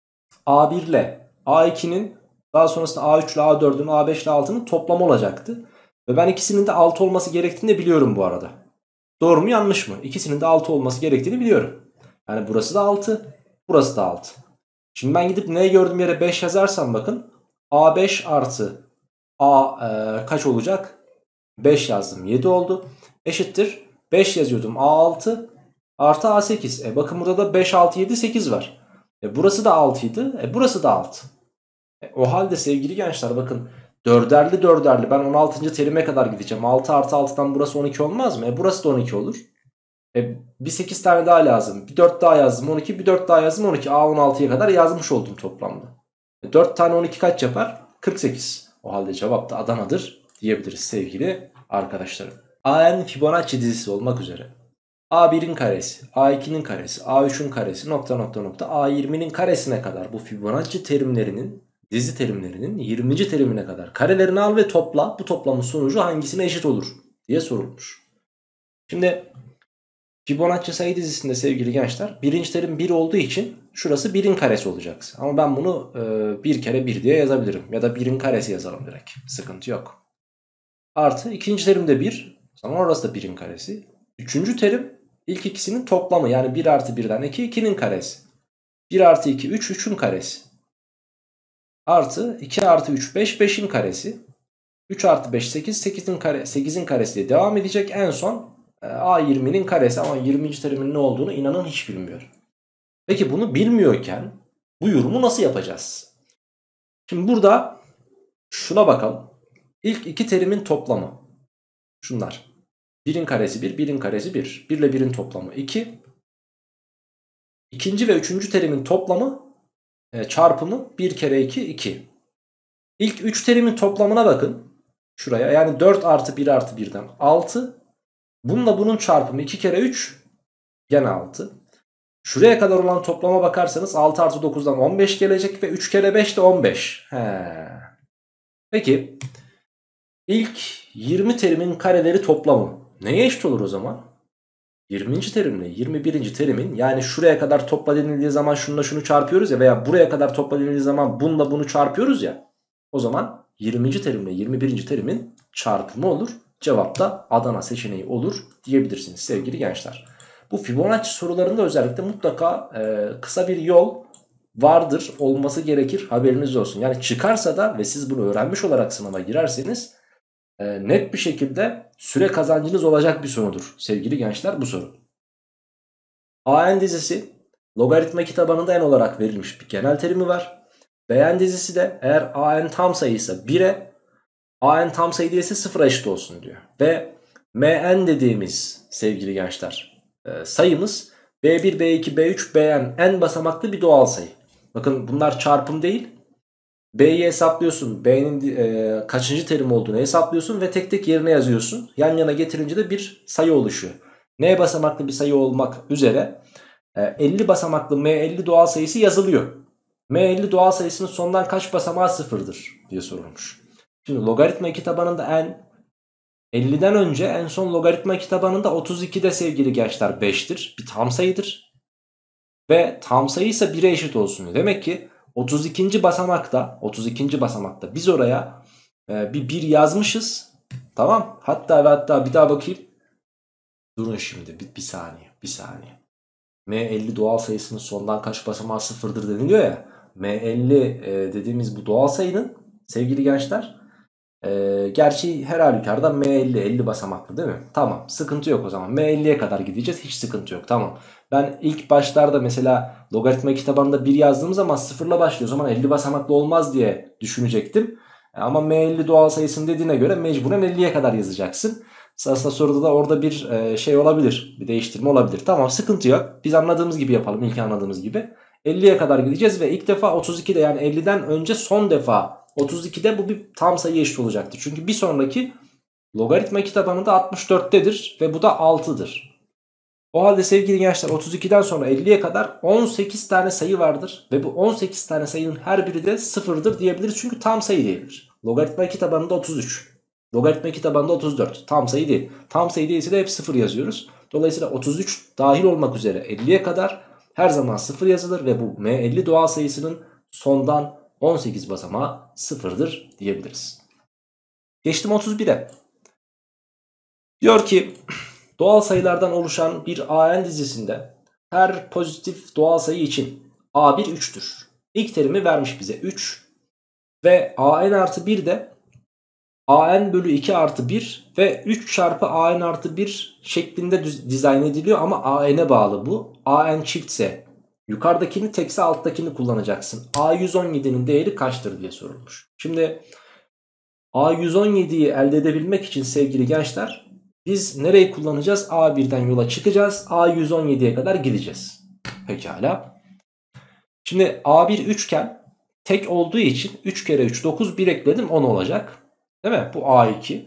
A bir ile A ikinin daha sonrasında A üç ile A dördün, A beş ile A altının toplamı olacaktı. Ve ben ikisinin de altı olması gerektiğini de biliyorum bu arada. Doğru mu yanlış mı? İkisinin de altı olması gerektiğini biliyorum. Yani burası da altı, burası da altı. Şimdi ben gidip ne gördüğüm yere beş yazarsam bakın A beş artı A e, kaç olacak? beş yazdım, yedi oldu. Eşittir. beş yazıyordum A altı. Artı A sekiz. E bakın burada da beş, altı, yedi, sekiz var. E burası da altı idi. E burası da altı. E o halde sevgili gençler bakın. Dörderli dörderli ben on altıncı terime kadar gideceğim. altı artı altıdan burası on iki olmaz mı? E burası da on iki olur. E bir sekiz tane daha lazım. Bir dört daha yazdım on iki. Bir dört daha yazdım on iki. A on altıya kadar yazmış oldum toplamda. E dört tane on iki kaç yapar? kırk sekiz. O halde cevap da Adana'dır diyebiliriz sevgili arkadaşlarım. A N Fibonacci dizisi olmak üzere A birin karesi, A ikinin karesi, A üçün karesi nokta nokta nokta A yirminin karesine kadar bu Fibonacci terimlerinin, dizi terimlerinin yirminci terimine kadar karelerini al ve topla. Bu toplamın sonucu hangisine eşit olur diye sorulmuş. Şimdi Fibonacci sayı dizisinde sevgili gençler birinci terim bir olduğu için şurası birin karesi olacak. Ama ben bunu e, bir kere bir diye yazabilirim. Ya da birin karesi yazalım direkt. Sıkıntı yok. Artı ikinci terim de bir. O zaman orası da birin karesi. Üçüncü terim ilk ikisinin toplamı. Yani bir artı birden iki, ikinin karesi. bir artı iki, üç, üçün karesi. Artı iki artı üç, beş, beşin karesi. üç artı beş, sekiz, sekizin, kare, sekizin karesi diye devam edecek. En son A yirminin karesi, ama yirminci terimin ne olduğunu inanın hiç bilmiyorum. Peki bunu bilmiyorken bu yorumu nasıl yapacağız? Şimdi burada şuna bakalım. İlk iki terimin toplamı. Şunlar. birin karesi bir, birin karesi bir. bir ile birin toplamı iki. İkinci ve üçüncü terimin toplamı e, çarpımı bir kere iki, iki. İlk üç terimin toplamına bakın. Şuraya, yani dört artı bir artı birden altı. Bununla bunun çarpımı iki kere üç gene altı. Şuraya kadar olan toplama bakarsanız altı artı dokuzdan on beş gelecek ve üç kere beş de on beş. He. Peki ilk yirmi terimin kareleri toplamı neye eşit olur o zaman? yirminci terimle yirmi birinci terimin, yani şuraya kadar topla denildiği zaman şununla şunu çarpıyoruz ya, veya buraya kadar topla denildiği zaman bununla bunu çarpıyoruz ya. O zaman yirminci terimle yirmi birinci terimin çarpımı olur. Cevap da Adana seçeneği olur diyebilirsiniz sevgili gençler. Bu Fibonacci sorularında özellikle mutlaka e, kısa bir yol vardır, olması gerekir, haberiniz olsun. Yani çıkarsa da ve siz bunu öğrenmiş olarak sınava girerseniz e, net bir şekilde süre kazancınız olacak bir sorudur sevgili gençler bu soru. A N dizisi logaritma tabanında n olarak verilmiş bir genel terimi var. B N dizisi de eğer A N tam sayıysa bire, A N tam sayı değilse sıfıra eşit olsun diyor. Ve M N dediğimiz sevgili gençler e, sayımız B bir, B iki, B üç, B N n basamaklı bir doğal sayı. Bakın bunlar çarpım değil. B'yi hesaplıyorsun. B'nin e, kaçıncı terim olduğunu hesaplıyorsun ve tek tek yerine yazıyorsun. Yan yana getirince de bir sayı oluşuyor. N basamaklı bir sayı olmak üzere e, elli basamaklı M elli doğal sayısı yazılıyor. M elli doğal sayısının sondan kaç basamağı sıfırdır diye sorulmuş. Şimdi logaritma iki tabanında n elliden önce, en son logaritma iki tabanında otuz ikide sevgili gençler beştir. Bir tam sayıdır. Ve tam sayı ise bire eşit olsun. Demek ki otuz ikinci basamakta otuz ikinci basamakta biz oraya e, bir bir yazmışız. Tamam. Hatta ve hatta bir daha bakayım. Durun şimdi bir, bir saniye. Bir saniye. M elli doğal sayısının sondan kaç basamağı sıfırdır deniliyor ya. M elli e, dediğimiz bu doğal sayının sevgili gençler, e, gerçi her halükarda M elli elli basamaklı değil mi? Tamam, sıkıntı yok o zaman. M elliye kadar gideceğiz, hiç sıkıntı yok, tamam. Ben ilk başlarda mesela logaritma kitabında bir yazdığım zaman sıfırla başlıyor. O zaman elli basamaklı olmaz diye düşünecektim. Ama M elli doğal sayısının dediğine göre mecburen elliye kadar yazacaksın. Aslında soruda da orada bir şey olabilir. Bir değiştirme olabilir. Tamam, sıkıntı yok. Biz anladığımız gibi yapalım, ilk anladığımız gibi. elliye kadar gideceğiz ve ilk defa otuz ikide, yani elliden önce son defa otuz ikide bu bir tam sayı eşit olacaktır. Çünkü bir sonraki logaritma tabanında altmış dörttedir ve bu da altıdır. O halde sevgili gençler otuz ikiden sonra elliye kadar on sekiz tane sayı vardır. Ve bu on sekiz tane sayının her biri de sıfırdır diyebiliriz. Çünkü tam sayı değildir. Logaritma tabanında otuz üç. Logaritma tabanında otuz dört. Tam sayı değil. Tam sayı değilse de hep sıfır yazıyoruz. Dolayısıyla otuz üç dahil olmak üzere elliye kadar her zaman sıfır yazılır. Ve bu M elli doğal sayısının sondan on sekiz basamağı sıfırdır diyebiliriz. Geçtim otuz bire. Diyor ki doğal sayılardan oluşan bir A N dizisinde her pozitif doğal sayı için A bir üçtür. İlk terimi vermiş bize üç ve A N artı bir de an bölü iki artı bir ve üç çarpı an artı bir şeklinde dizayn ediliyor ama an'e bağlı bu. An çiftse yukarıdakini, tekse alttakini kullanacaksın. A yüz on yedi'nin değeri kaçtır diye sorulmuş. Şimdi A yüz on yedi'yi elde edebilmek için sevgili gençler biz nereyi kullanacağız? A bir'den yola çıkacağız. A yüz on yedi'ye kadar gideceğiz. Pekala. Şimdi A bir üçgen tek olduğu için üç kere üç dokuz, bir ekledim on olacak. Değil mi? Bu A iki.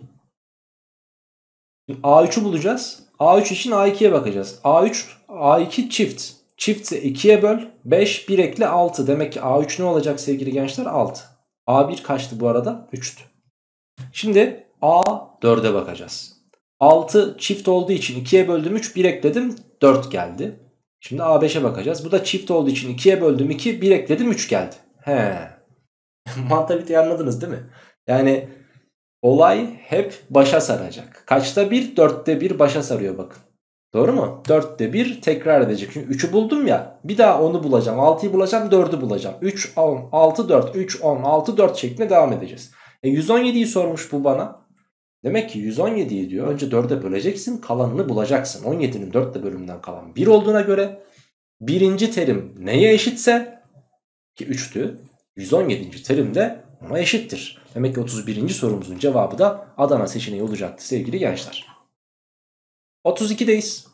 Şimdi A üç'ü bulacağız. A üç için A iki'ye bakacağız. A üç, A iki çift. Çiftse iki'ye böl. beş, bir ekle altı. Demek ki A üç ne olacak sevgili gençler? altı. A bir kaçtı bu arada? üç'tü. Şimdi A dört'e bakacağız. altı çift olduğu için iki'ye böldüm üç, bir ekledim dört geldi. Şimdi A beş'e bakacağız. Bu da çift olduğu için iki'ye böldüm iki, bir ekledim üç geldi. He. Mantaliteyi anladınız değil mi? Yani olay hep başa saracak. Kaçta bir? dörtte bir başa sarıyor bakın. Doğru mu? dörtte bir tekrar edecek. Çünkü üç'ü buldum ya. Bir daha onu bulacağım. altı'yı bulacağım. dört'ü bulacağım. üç, on, altı, dört, üç, on, altı, dört şeklinde devam edeceğiz. E yüz on yedi'yi sormuş bu bana. Demek ki yüz on yedi'yi diyor önce dört'e böleceksin, kalanını bulacaksın. on yedi'nin dörtte bölümünden kalan bir olduğuna göre birinci terim neye eşitse, ki üç'tü, yüz on yedinci terim de ona eşittir. Demek ki otuz birinci sorumuzun cevabı da Adana seçeneği olacaktı sevgili gençler. otuz iki'deyiz.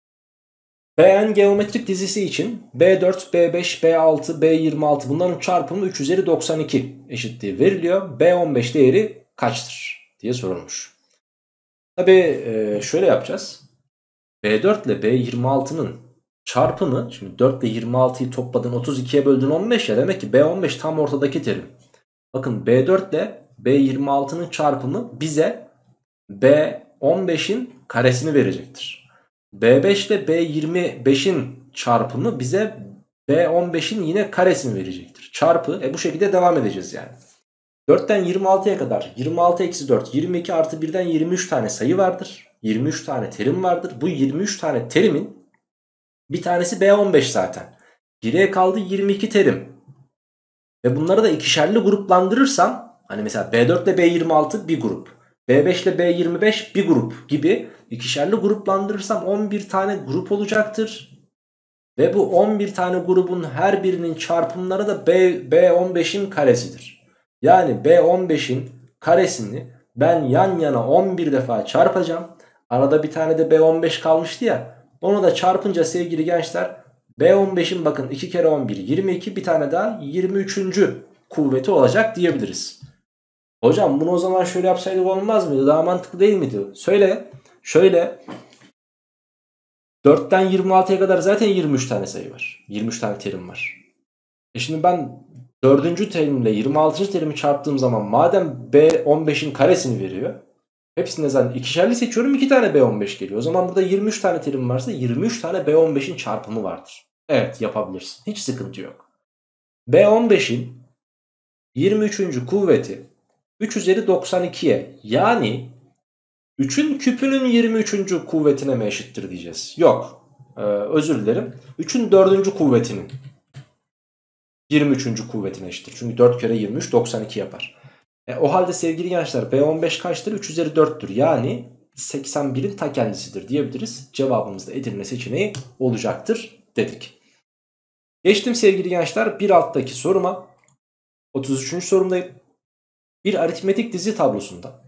Bn geometrik dizisi için B dört, B beş, B altı, B yirmi altı bunların çarpımı üç üzeri doksan iki eşitliği veriliyor. B on beş değeri kaçtır diye sorulmuş. Tabi şöyle yapacağız. B dört ile B yirmi altı'nın çarpımı, şimdi dört ile yirmi altı'yı topladın, otuz iki'ye böldün on beş ya, demek ki B on beş tam ortadaki terim. Bakın B dört ile B yirmi altı'nın çarpımı bize B on beş'in karesini verecektir. B beş ile B yirmi beş'in çarpımı bize B on beş'in yine karesini verecektir. Çarpı, e bu şekilde devam edeceğiz yani. dört'ten yirmi altı'ya kadar yirmi altı eksi dört, yirmi iki artı bir'den yirmi üç tane sayı vardır. yirmi üç tane terim vardır. Bu yirmi üç tane terimin bir tanesi B on beş zaten. Geriye kaldı yirmi iki terim. Ve bunları da ikişerli gruplandırırsam, hani mesela B dört ile B yirmi altı bir grup, B beş ile B yirmi beş bir grup gibi ikişerli gruplandırırsam on bir tane grup olacaktır. Ve bu on bir tane grubun her birinin çarpımları da B, B on beş'in karesidir. Yani B on beş'in karesini ben yan yana on bir defa çarpacağım. Arada bir tane de B on beş kalmıştı ya. Onu da çarpınca sevgili gençler B on beş'in bakın iki kere on bir yirmi iki, bir tane daha yirmi üçüncü kuvveti olacak diyebiliriz. Hocam bunu o zaman şöyle yapsaydık olmaz mıydı? Daha mantıklı değil miydi? Söyle. Şöyle. dört'ten yirmi altı'ya kadar zaten yirmi üç tane sayı var. yirmi üç tane terim var. E şimdi ben dördüncü terimle yirmi altıncı terimi çarptığım zaman madem B on beş'in karesini veriyor, hepsinde zaten ikişerli seçiyorum, iki tane B on beş geliyor. O zaman burada yirmi üç tane terim varsa yirmi üç tane B on beş'in çarpımı vardır. Evet, yapabilirsin. Hiç sıkıntı yok. B on beş'in yirmi üçüncü kuvveti üç üzeri doksan iki'ye, yani üç'ün küpünün yirmi üçüncü kuvvetine mi eşittir diyeceğiz. Yok. Ee, özür dilerim. üç'ün dördüncü kuvvetinin yirmi üçüncü kuvvetine eşittir. Çünkü dört kere yirmi üç doksan iki yapar. E, o halde sevgili gençler B on beş kaçtır? üç üzeri dört'tür. Yani seksen bir'in ta kendisidir diyebiliriz. Cevabımız da Edirne seçeneği olacaktır dedik. Geçtim sevgili gençler bir alttaki soruma. otuz üçüncü sorumdayım. Bir aritmetik dizi tablosunda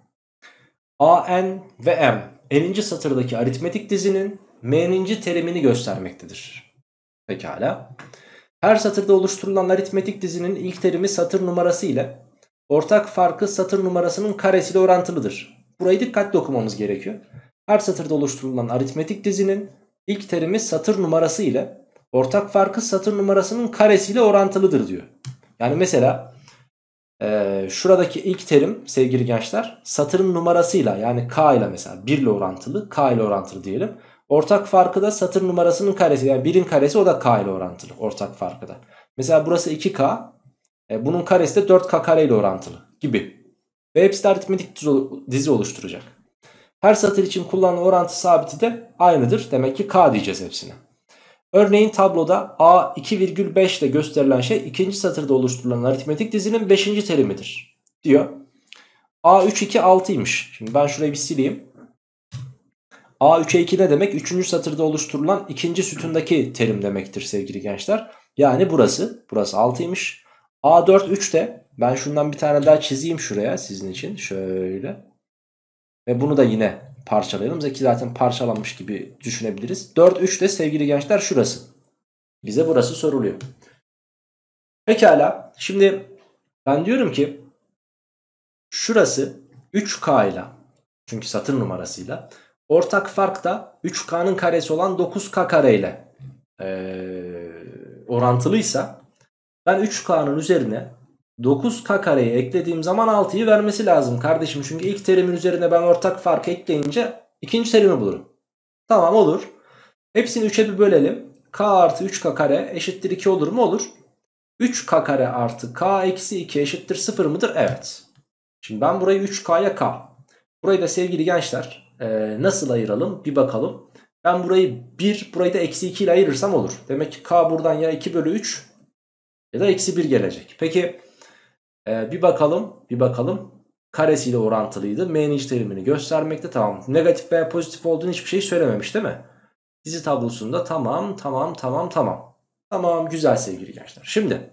A N ve M n'inci satırdaki aritmetik dizinin M'ninci terimini göstermektedir. Pekala. Her satırda oluşturulan aritmetik dizinin ilk terimi satır numarası ile ortak farkı satır numarasının karesiyle orantılıdır. Burayı dikkatli okumamız gerekiyor. Her satırda oluşturulan aritmetik dizinin ilk terimi satır numarası ile ortak farkı satır numarasının karesiyle orantılıdır diyor. Yani mesela e, şuradaki ilk terim sevgili gençler satırın numarasıyla, yani K ile, mesela bir ile orantılı, K ile orantılı diyelim. Ortak farkı da satır numarasının karesi, yani bir'in karesi, o da K ile orantılı ortak farkı da. Mesela burası iki K, e, bunun karesi de dört K kare ile orantılı gibi. Ve hepsi de aritmetik dizi oluşturacak. Her satır için kullanılan orantı sabiti de aynıdır. Demek ki K diyeceğiz hepsine. Örneğin tabloda A iki virgül beş ile gösterilen şey ikinci satırda oluşturulan aritmetik dizinin beşinci terimidir diyor. A üç iki altıymış. Şimdi ben şurayı bir sileyim. A üçe iki ne demek? Üçüncü satırda oluşturulan ikinci sütundaki terim demektir sevgili gençler. Yani burası. Burası altıymış. A dört üç de ben şundan bir tane daha çizeyim şuraya sizin için. Şöyle. Ve bunu da yine parçalayalım. Zeki zaten parçalanmış gibi düşünebiliriz. dört üç de sevgili gençler şurası. Bize burası soruluyor. Pekala. Şimdi ben diyorum ki şurası üç K ile, çünkü satır numarasıyla, ortak fark da üç K'nın karesi olan dokuz K kare ile ee, orantılıysa ben üç K'nın üzerine dokuz K kareyi eklediğim zaman altıyı vermesi lazım kardeşim. Çünkü ilk terimin üzerine ben ortak fark ekleyince ikinci terimi bulurum. Tamam, olur. Hepsini üçe bir bölelim. K artı üç K kare eşittir iki olur mu? Olur. üç K kare artı K eksi iki eşittir sıfır mıdır? Evet. Şimdi ben burayı üç K'ya K. Burayı da sevgili gençler e, nasıl ayıralım bir bakalım. Ben burayı bir, burayı da eksi iki ile ayırırsam olur. Demek ki K buradan ya iki bölü üç ya da eksi bir gelecek. Peki e, bir bakalım bir bakalım. Karesiyle orantılıydı. M'nin terimini göstermekte, tamam. Negatif veya pozitif olduğunu hiçbir şey söylememiş değil mi? Dizi tablosunda tamam tamam tamam tamam. Tamam, güzel sevgili gençler. Şimdi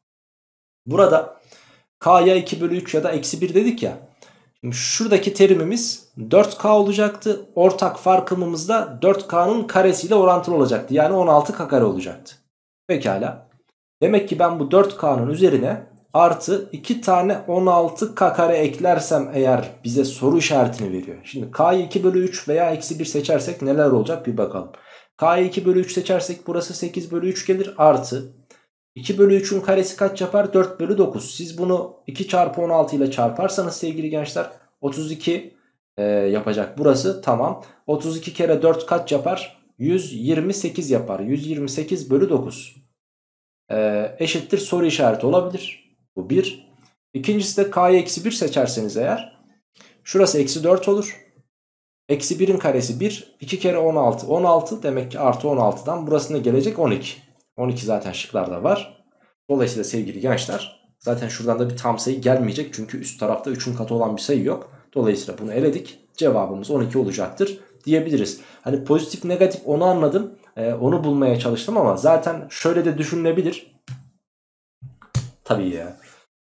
burada K'ya iki bölü üç ya da eksi bir dedik ya. Şimdi şuradaki terimimiz dört K olacaktı. Ortak farkımız da dört K'nın karesiyle orantılı olacaktı. Yani on altı K kare olacaktı. Pekala. Demek ki ben bu dört K'nın üzerine artı iki tane on altı K kare eklersem eğer bize soru işaretini veriyor. Şimdi K'yı iki bölü üç veya eksi bir seçersek neler olacak bir bakalım. K'yı iki bölü üç seçersek burası sekiz bölü üç gelir, artı iki bölü üçün karesi kaç yapar? dört bölü dokuz. Siz bunu iki çarpı on altı ile çarparsanız sevgili gençler otuz iki e, yapacak burası. Tamam. otuz iki kere dört kaç yapar? yüz yirmi sekiz yapar. yüz yirmi sekiz bölü dokuz. E, eşittir soru işareti olabilir. Bu bir. İkincisi de K'yı eksi bir seçerseniz eğer şurası eksi dört olur. Eksi birin karesi bir. iki kere on altı. on altı demek ki artı on altıdan burası ne gelecek? on iki. on iki zaten şıklarda var. Dolayısıyla sevgili gençler zaten şuradan da bir tam sayı gelmeyecek. Çünkü üst tarafta üçün katı olan bir sayı yok. Dolayısıyla bunu eledik. Cevabımız on iki olacaktır diyebiliriz. Hani pozitif negatif onu anladım. Ee, onu bulmaya çalıştım ama zaten şöyle de düşünülebilir. Tabii ya.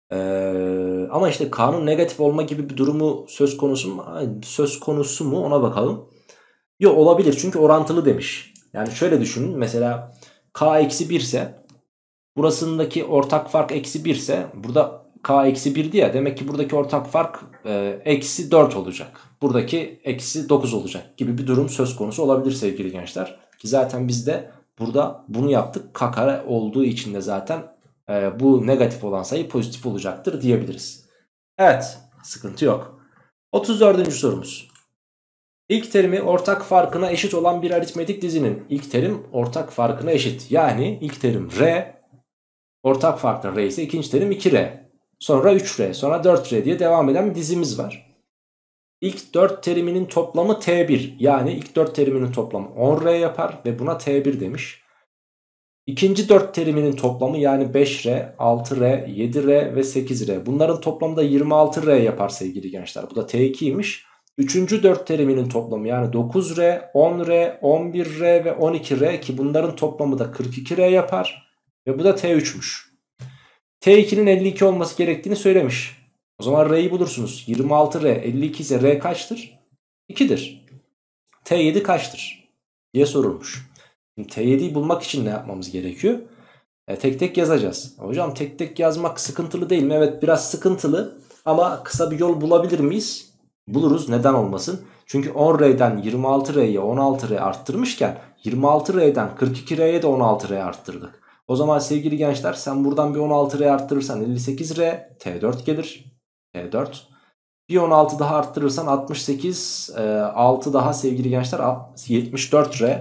Ee, ama işte K'nın negatif olma gibi bir durumu söz konusu mu? Söz konusu mu ona bakalım. Yok, olabilir çünkü orantılı demiş. Yani şöyle düşünün, mesela K eksi bir ise burasındaki ortak fark eksi bir ise burada K eksi bir diye, demek ki buradaki ortak fark e, eksi dört olacak. Buradaki eksi dokuz olacak gibi bir durum söz konusu olabilir sevgili gençler. Ki zaten biz de burada bunu yaptık. K kare olduğu için de zaten e, bu negatif olan sayı pozitif olacaktır diyebiliriz. Evet, sıkıntı yok. otuz dördüncü sorumuz. İlk terimi ortak farkına eşit olan bir aritmetik dizinin ilk terim ortak farkına eşit. Yani ilk terim R, ortak farklı R ise ikinci terim iki R. Sonra üç R, sonra dört R diye devam eden bir dizimiz var. İlk dört teriminin toplamı T bir. Yani ilk dört teriminin toplamı on R yapar ve buna T bir demiş. İkinci dört teriminin toplamı yani beş R, altı R, yedi R ve sekiz R. Bunların toplamı da yirmi altı R yapar sevgili gençler. Bu da T ikiymiş. Üçüncü dört teriminin toplamı yani dokuz R, on R, on bir R ve on iki R, ki bunların toplamı da kırk iki R yapar. Ve bu da T üçmüş. T ikinin elli iki olması gerektiğini söylemiş. O zaman R'yi bulursunuz. yirmi altı R, elli iki ise R kaçtır? ikidir. T yedi kaçtır diye sorulmuş. Şimdi T yediyi bulmak için ne yapmamız gerekiyor? E, tek tek yazacağız. Hocam tek tek yazmak sıkıntılı değil mi? Evet, biraz sıkıntılı ama kısa bir yol bulabilir miyiz? Buluruz, neden olmasın? Çünkü on R'den yirmi altı R'ye on altı R arttırmışken yirmi altı R'den kırk iki R'ye de on altı R arttırdık. O zaman sevgili gençler sen buradan bir on altı R arttırırsan elli sekiz R, T dört gelir. T dört. Bir on altı daha arttırırsan altmış sekiz, e, altı daha sevgili gençler yetmiş dört R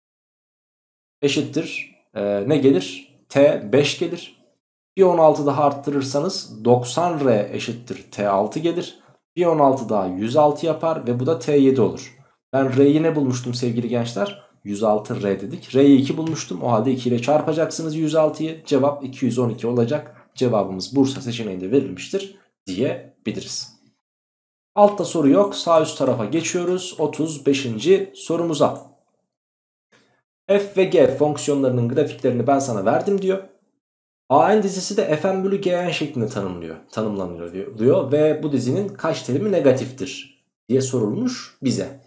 eşittir. E, ne gelir? T beş gelir. Bir on altı daha arttırırsanız doksan R eşittir T altı gelir. Bir on altı daha yüz altı yapar ve bu da T yedi olur. Ben R'yi ne bulmuştum sevgili gençler? yüz altı R dedik. R'yi iki bulmuştum. O halde iki ile çarpacaksınız yüz altıyı. Cevap iki yüz on iki olacak. Cevabımız Bursa seçeneğinde verilmiştir diyebiliriz. Altta soru yok. Sağ üst tarafa geçiyoruz. otuz beşinci sorumuza. F ve G fonksiyonlarının grafiklerini ben sana verdim diyor. A N dizisi de Fn bölü Gn şeklinde tanımlıyor, tanımlanıyor diyor, diyor ve bu dizinin kaç terimi negatiftir diye sorulmuş bize.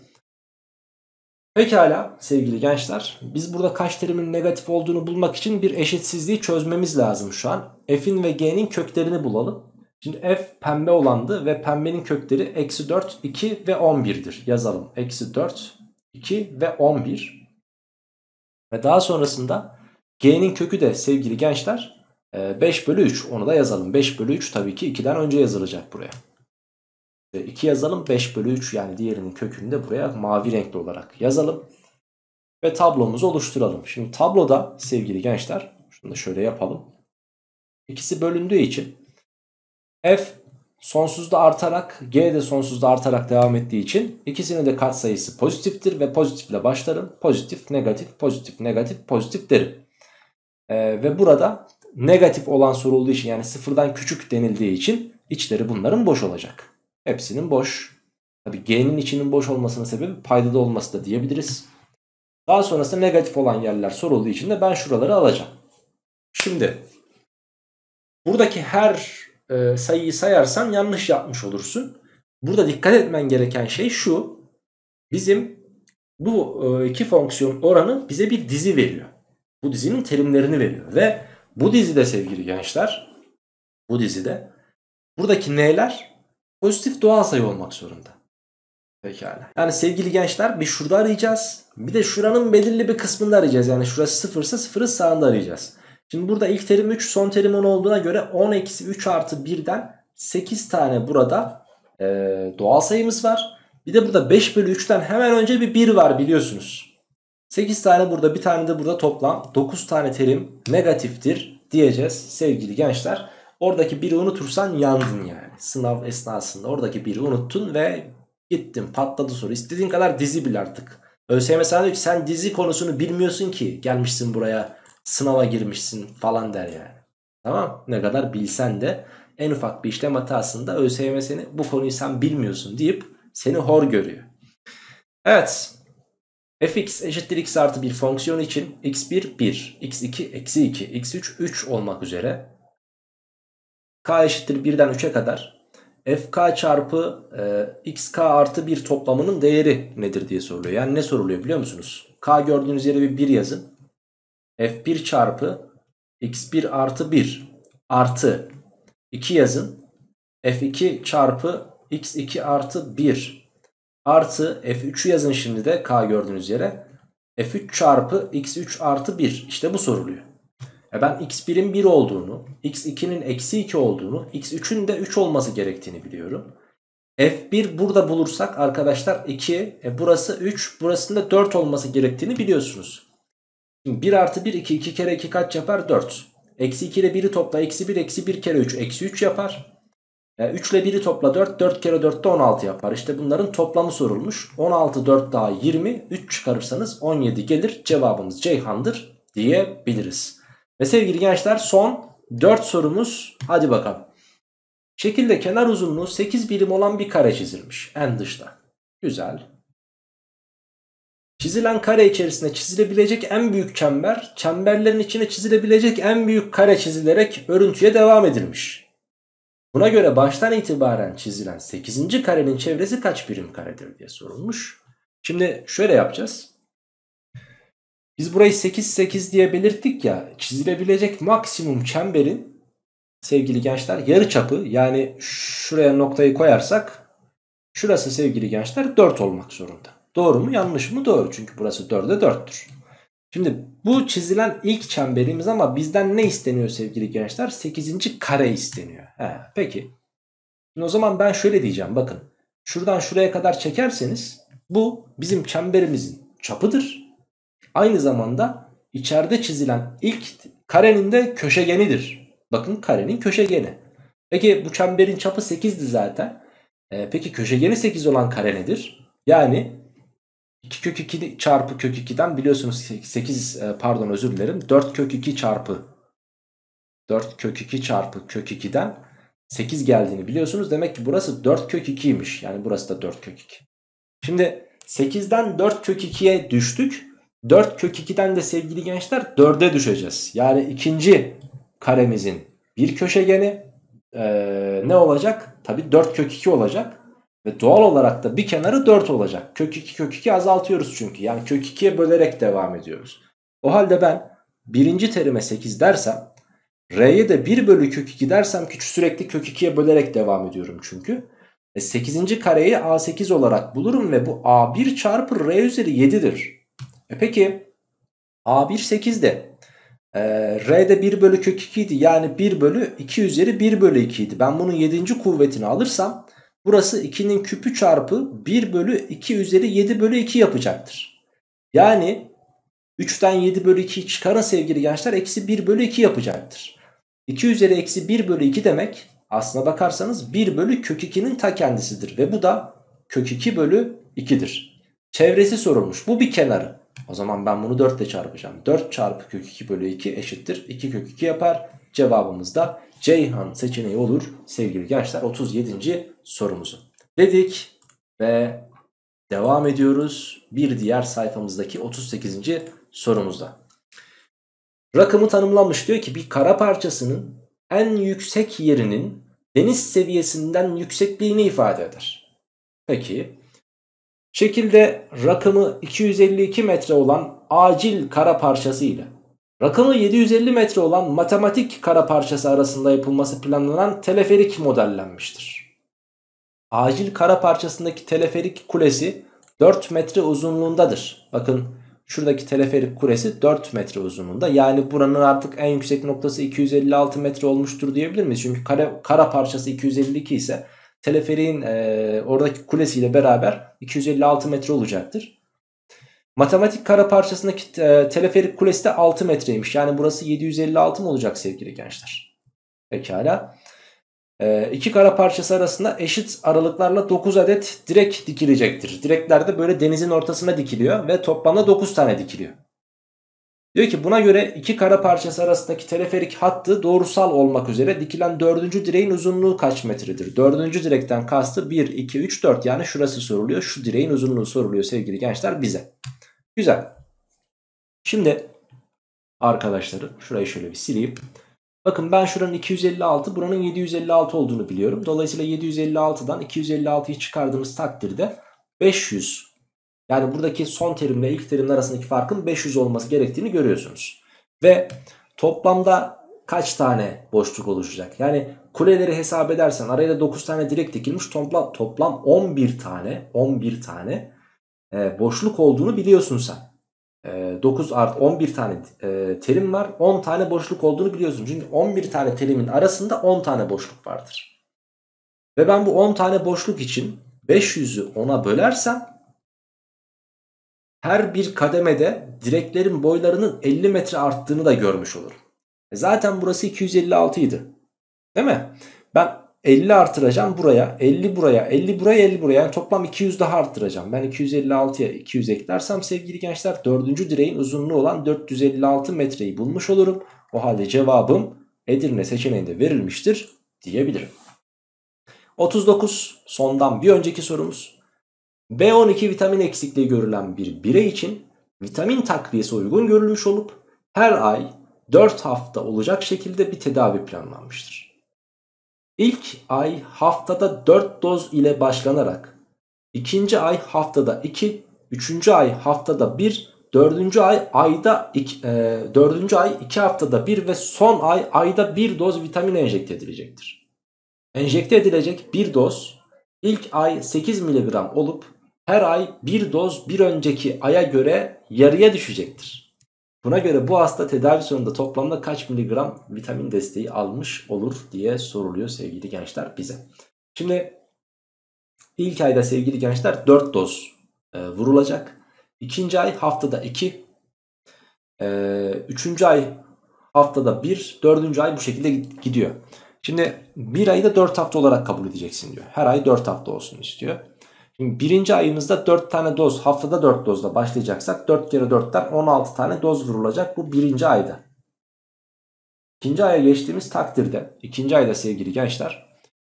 Pekala sevgili gençler, biz burada kaç terimin negatif olduğunu bulmak için bir eşitsizliği çözmemiz lazım şu an. F'in ve G'nin köklerini bulalım. Şimdi F pembe olandı ve pembenin kökleri eksi dört, iki ve on bir'dir. Yazalım. Eksi dört, iki ve on bir. Ve daha sonrasında G'nin kökü de sevgili gençler beş bölü üç. Onu da yazalım. beş bölü üç tabii ki iki'den önce yazılacak buraya. iki yazalım. beş bölü üç yani diğerinin kökünü de buraya mavi renkli olarak yazalım. Ve tablomuzu oluşturalım. Şimdi tabloda sevgili gençler, şunu da şöyle yapalım. İkisi bölündüğü için F sonsuzda artarak, G de sonsuzda artarak devam ettiği için ikisinin de katsayısı pozitiftir ve pozitifle başlarım. Pozitif, negatif, pozitif, negatif, pozitif derim. Ee, ve burada negatif olan sorulduğu için, yani sıfırdan küçük denildiği için içleri bunların boş olacak. Hepsinin boş. Tabii G'nin içinin boş olmasının sebebi paydada olması da diyebiliriz. Daha sonrasında negatif olan yerler sorulduğu için de ben şuraları alacağım. Şimdi buradaki her e, sayıyı sayarsan yanlış yapmış olursun. Burada dikkat etmen gereken şey şu. Bizim bu e, iki fonksiyon oranı bize bir dizi veriyor. Bu dizinin terimlerini veriyor. Ve bu dizide sevgili gençler, bu dizide buradaki n'ler pozitif doğal sayı olmak zorunda. Pekala. Yani sevgili gençler, bir şurada arayacağız. Bir de şuranın belirli bir kısmında arayacağız. Yani şurası sıfırsa sıfırın sağında arayacağız. Şimdi burada ilk terim üç, son terim on olduğuna göre on eksi üç artı bir'den sekiz tane burada e, doğal sayımız var. Bir de burada beş bölü üç'ten hemen önce bir bir var biliyorsunuz. sekiz tane burada, bir tane de burada, toplam dokuz tane terim negatiftir diyeceğiz sevgili gençler. Oradaki biri unutursan yandın yani. Sınav esnasında oradaki biri unuttun ve gittin, patladı soru. İstediğin kadar dizi bil artık. ÖSYM sana diyor ki sen dizi konusunu bilmiyorsun ki gelmişsin buraya, sınava girmişsin falan der yani. Tamam, ne kadar bilsen de en ufak bir işlem hatasında ÖSYM seni bu konuyu sen bilmiyorsun deyip seni hor görüyor. Evet, fx eşittir x artı bir fonksiyon için x bir bir, x iki eksi iki, x üç üç olmak üzere k eşittir bir'den üç'e kadar fk çarpı e, xk artı bir toplamının değeri nedir diye soruluyor. Yani ne soruluyor biliyor musunuz? K gördüğünüz yere bir bir yazın. f bir çarpı x bir artı bir artı iki yazın. f iki çarpı x iki artı bir artı f üç'ü yazın şimdi de k gördüğünüz yere. f üç çarpı x üç artı bir. İşte bu soruluyor. E ben x bir'in bir olduğunu, x iki'nin eksi iki olduğunu, x üç'ün de üç olması gerektiğini biliyorum. f bir burada bulursak arkadaşlar iki, e burası üç, burasının da dört olması gerektiğini biliyorsunuz. Şimdi bir artı bir iki, iki kere iki kaç yapar? dört. Eksi iki ile bir'i topla, eksi bir, eksi bir kere üç, eksi üç yapar. E üç ile bir'i topla dört, dört kere dört de on altı yapar. İşte bunların toplamı sorulmuş. on altı, dört daha yirmi, üç çıkarırsanız on yedi gelir. Cevabımız Ceyhan'dır diyebiliriz. Ve sevgili gençler, son dört sorumuz. Hadi bakalım. Şekilde kenar uzunluğu sekiz birim olan bir kare çizilmiş en dışta. Güzel. Çizilen kare içerisinde çizilebilecek en büyük çember, çemberlerin içine çizilebilecek en büyük kare çizilerek örüntüye devam edilmiş. Buna göre baştan itibaren çizilen sekizinci karenin çevresi kaç birim karedir diye sorulmuş. Şimdi şöyle yapacağız. Biz burayı sekiz sekiz diye belirttik ya, çizilebilecek maksimum çemberin sevgili gençler yarıçapı, yani şuraya noktayı koyarsak şurası sevgili gençler dört olmak zorunda. Doğru mu yanlış mı? Doğru, çünkü burası dörde dörttür. Şimdi bu çizilen ilk çemberimiz ama bizden ne isteniyor sevgili gençler? sekizinci kare isteniyor. He, peki. Şimdi o zaman ben şöyle diyeceğim, bakın. Şuradan şuraya kadar çekerseniz bu bizim çemberimizin çapıdır. Aynı zamanda içeride çizilen ilk karenin de köşegenidir. Bakın, karenin köşegeni. Peki bu çemberin çapı sekizdi zaten. Ee, peki köşegeni sekiz olan kare nedir? Yani iki kök iki çarpı kök iki'den biliyorsunuz sekiz, pardon özür dilerim, dört kök iki çarpı dört kök iki çarpı kök iki'den sekiz geldiğini biliyorsunuz. Demek ki burası dört kök ikiymiş. Yani burası da dört kök iki. Şimdi sekizden dört kök ikiye düştük. dört kök ikiden de sevgili gençler dörde düşeceğiz. Yani ikinci karemizin bir köşegeni ee, ne olacak? Tabii dört kök iki olacak. Ve doğal olarak da bir kenarı dört olacak. Kök iki kök iki azaltıyoruz çünkü. Yani kök ikiye bölerek devam ediyoruz. O halde ben birinci terime sekiz dersem, R'ye de bir bölü kök iki dersem ki sürekli kök ikiye bölerek devam ediyorum çünkü. E sekizinci kareyi A sekiz olarak bulurum ve bu A bir çarpı R üzeri yedidir. E peki A bir sekizde. Ee, R'de bir bölü kök iki idi. Yani bir bölü iki üzeri bir bölü iki idi. Ben bunun yedinci kuvvetini alırsam burası ikinin küpü çarpı bir bölü iki üzeri yedi bölü iki yapacaktır. Yani üçten yedi bölü ikiyi çıkarın sevgili gençler, eksi bir bölü iki yapacaktır. iki üzeri eksi bir bölü iki demek aslına bakarsanız bir bölü kök ikinin ta kendisidir. Ve bu da kök iki bölü ikidir. Çevresi sorulmuş. Bu bir kenarı. O zaman ben bunu dört ile çarpacağım. dört çarpı kök iki bölü iki eşittir iki kök iki yapar. Cevabımız da Ceyhan seçeneği olur sevgili gençler otuz yedinci sorumuzu. Dedik ve devam ediyoruz bir diğer sayfamızdaki otuz sekizinci sorumuzda. Rakımı tanımlanmış, diyor ki bir kara parçasının en yüksek yerinin deniz seviyesinden yüksekliğini ifade eder. Peki şekilde rakımı iki yüz elli iki metre olan acil kara parçası ile rakımı yedi yüz elli metre olan matematik kara parçası arasında yapılması planlanan teleferik modellenmiştir. Acil kara parçasındaki teleferik kulesi dört metre uzunluğundadır. Bakın şuradaki teleferik kulesi dört metre uzunluğunda. Yani buranın artık en yüksek noktası iki yüz elli altı metre olmuştur diyebilir miyiz? Çünkü kara, kara parçası iki yüz elli iki ise teleferiğin e, oradaki kulesiyle beraber iki yüz elli altı metre olacaktır. Matematik kara parçasındaki e, teleferik kulesi de altı metreymiş. Yani burası yedi yüz elli altı mı olacak sevgili gençler? Pekala. E, iki kara parçası arasında eşit aralıklarla dokuz adet direk dikilecektir. Direkler de böyle denizin ortasına dikiliyor ve toplamda dokuz tane dikiliyor. Diyor ki buna göre iki kara parçası arasındaki teleferik hattı doğrusal olmak üzere dikilen dördüncü direğin uzunluğu kaç metredir? Dördüncü direkten kastı bir, iki, üç, dört, yani şurası soruluyor. Şu direğin uzunluğu soruluyor sevgili gençler bize. Güzel. Şimdi arkadaşlarım şurayı şöyle bir sileyim. Bakın ben şuranın iki yüz elli altı, buranın yedi yüz elli altı olduğunu biliyorum. Dolayısıyla yedi yüz elli altıdan iki yüz elli altıyı çıkardığımız takdirde beş yüz, yani buradaki son terimle ilk terimin arasındaki farkın beş yüz olması gerektiğini görüyorsunuz. Ve toplamda kaç tane boşluk oluşacak? Yani kuleleri hesap edersen araya da dokuz tane direk dikilmiş, toplam, toplam on bir tane on bir tane e, boşluk olduğunu biliyorsun sen. E, dokuz artı on bir tane e, terim var, on tane boşluk olduğunu biliyorsun. Çünkü on bir tane terimin arasında on tane boşluk vardır. Ve ben bu on tane boşluk için beş yüzü ona bölersem her bir kademede direklerin boylarının elli metre arttığını da görmüş olurum. E zaten burası iki yüz elli altı idi. Değil mi? Ben elli artıracağım buraya, elli buraya, elli buraya, elli buraya. Yani toplam iki yüz daha arttıracağım. Ben iki yüz elli altıya iki yüz eklersem sevgili gençler dördüncü direğin uzunluğu olan dört yüz elli altı metreyi bulmuş olurum. O halde cevabım Edirne seçeneğinde verilmiştir diyebilirim. otuz dokuz sondan bir önceki sorumuz. B on iki vitamin eksikliği görülen bir birey için vitamin takviyesi uygun görülmüş olup her ay dört hafta olacak şekilde bir tedavi planlanmıştır. İlk ay haftada dört doz ile başlanarak, ikinci ay haftada iki, üçüncü ay haftada bir, dördüncü ay ayda iki, e, dördüncü ay iki haftada bir ve son ay ayda bir doz vitamin enjekte edilecektir. Enjekte edilecek bir doz ilk ay sekiz miligram olup her ay bir doz bir önceki aya göre yarıya düşecektir. Buna göre bu hasta tedavi sonunda toplamda kaç miligram vitamin desteği almış olur diye soruluyor sevgili gençler bize. Şimdi ilk ayda sevgili gençler dört doz e, vurulacak. İkinci ay haftada iki. E, üçüncü ay haftada bir. Dördüncü ay bu şekilde gidiyor. Şimdi bir ayı da dört hafta olarak kabul edeceksin diyor. Her ay dört hafta olsun istiyor. Şimdi birinci ayımızda dört tane doz, haftada dört dozla başlayacaksak dört kere dörtten on altı tane doz vurulacak bu birinci ayda. İkinci aya geçtiğimiz takdirde, ikinci ayda sevgili gençler,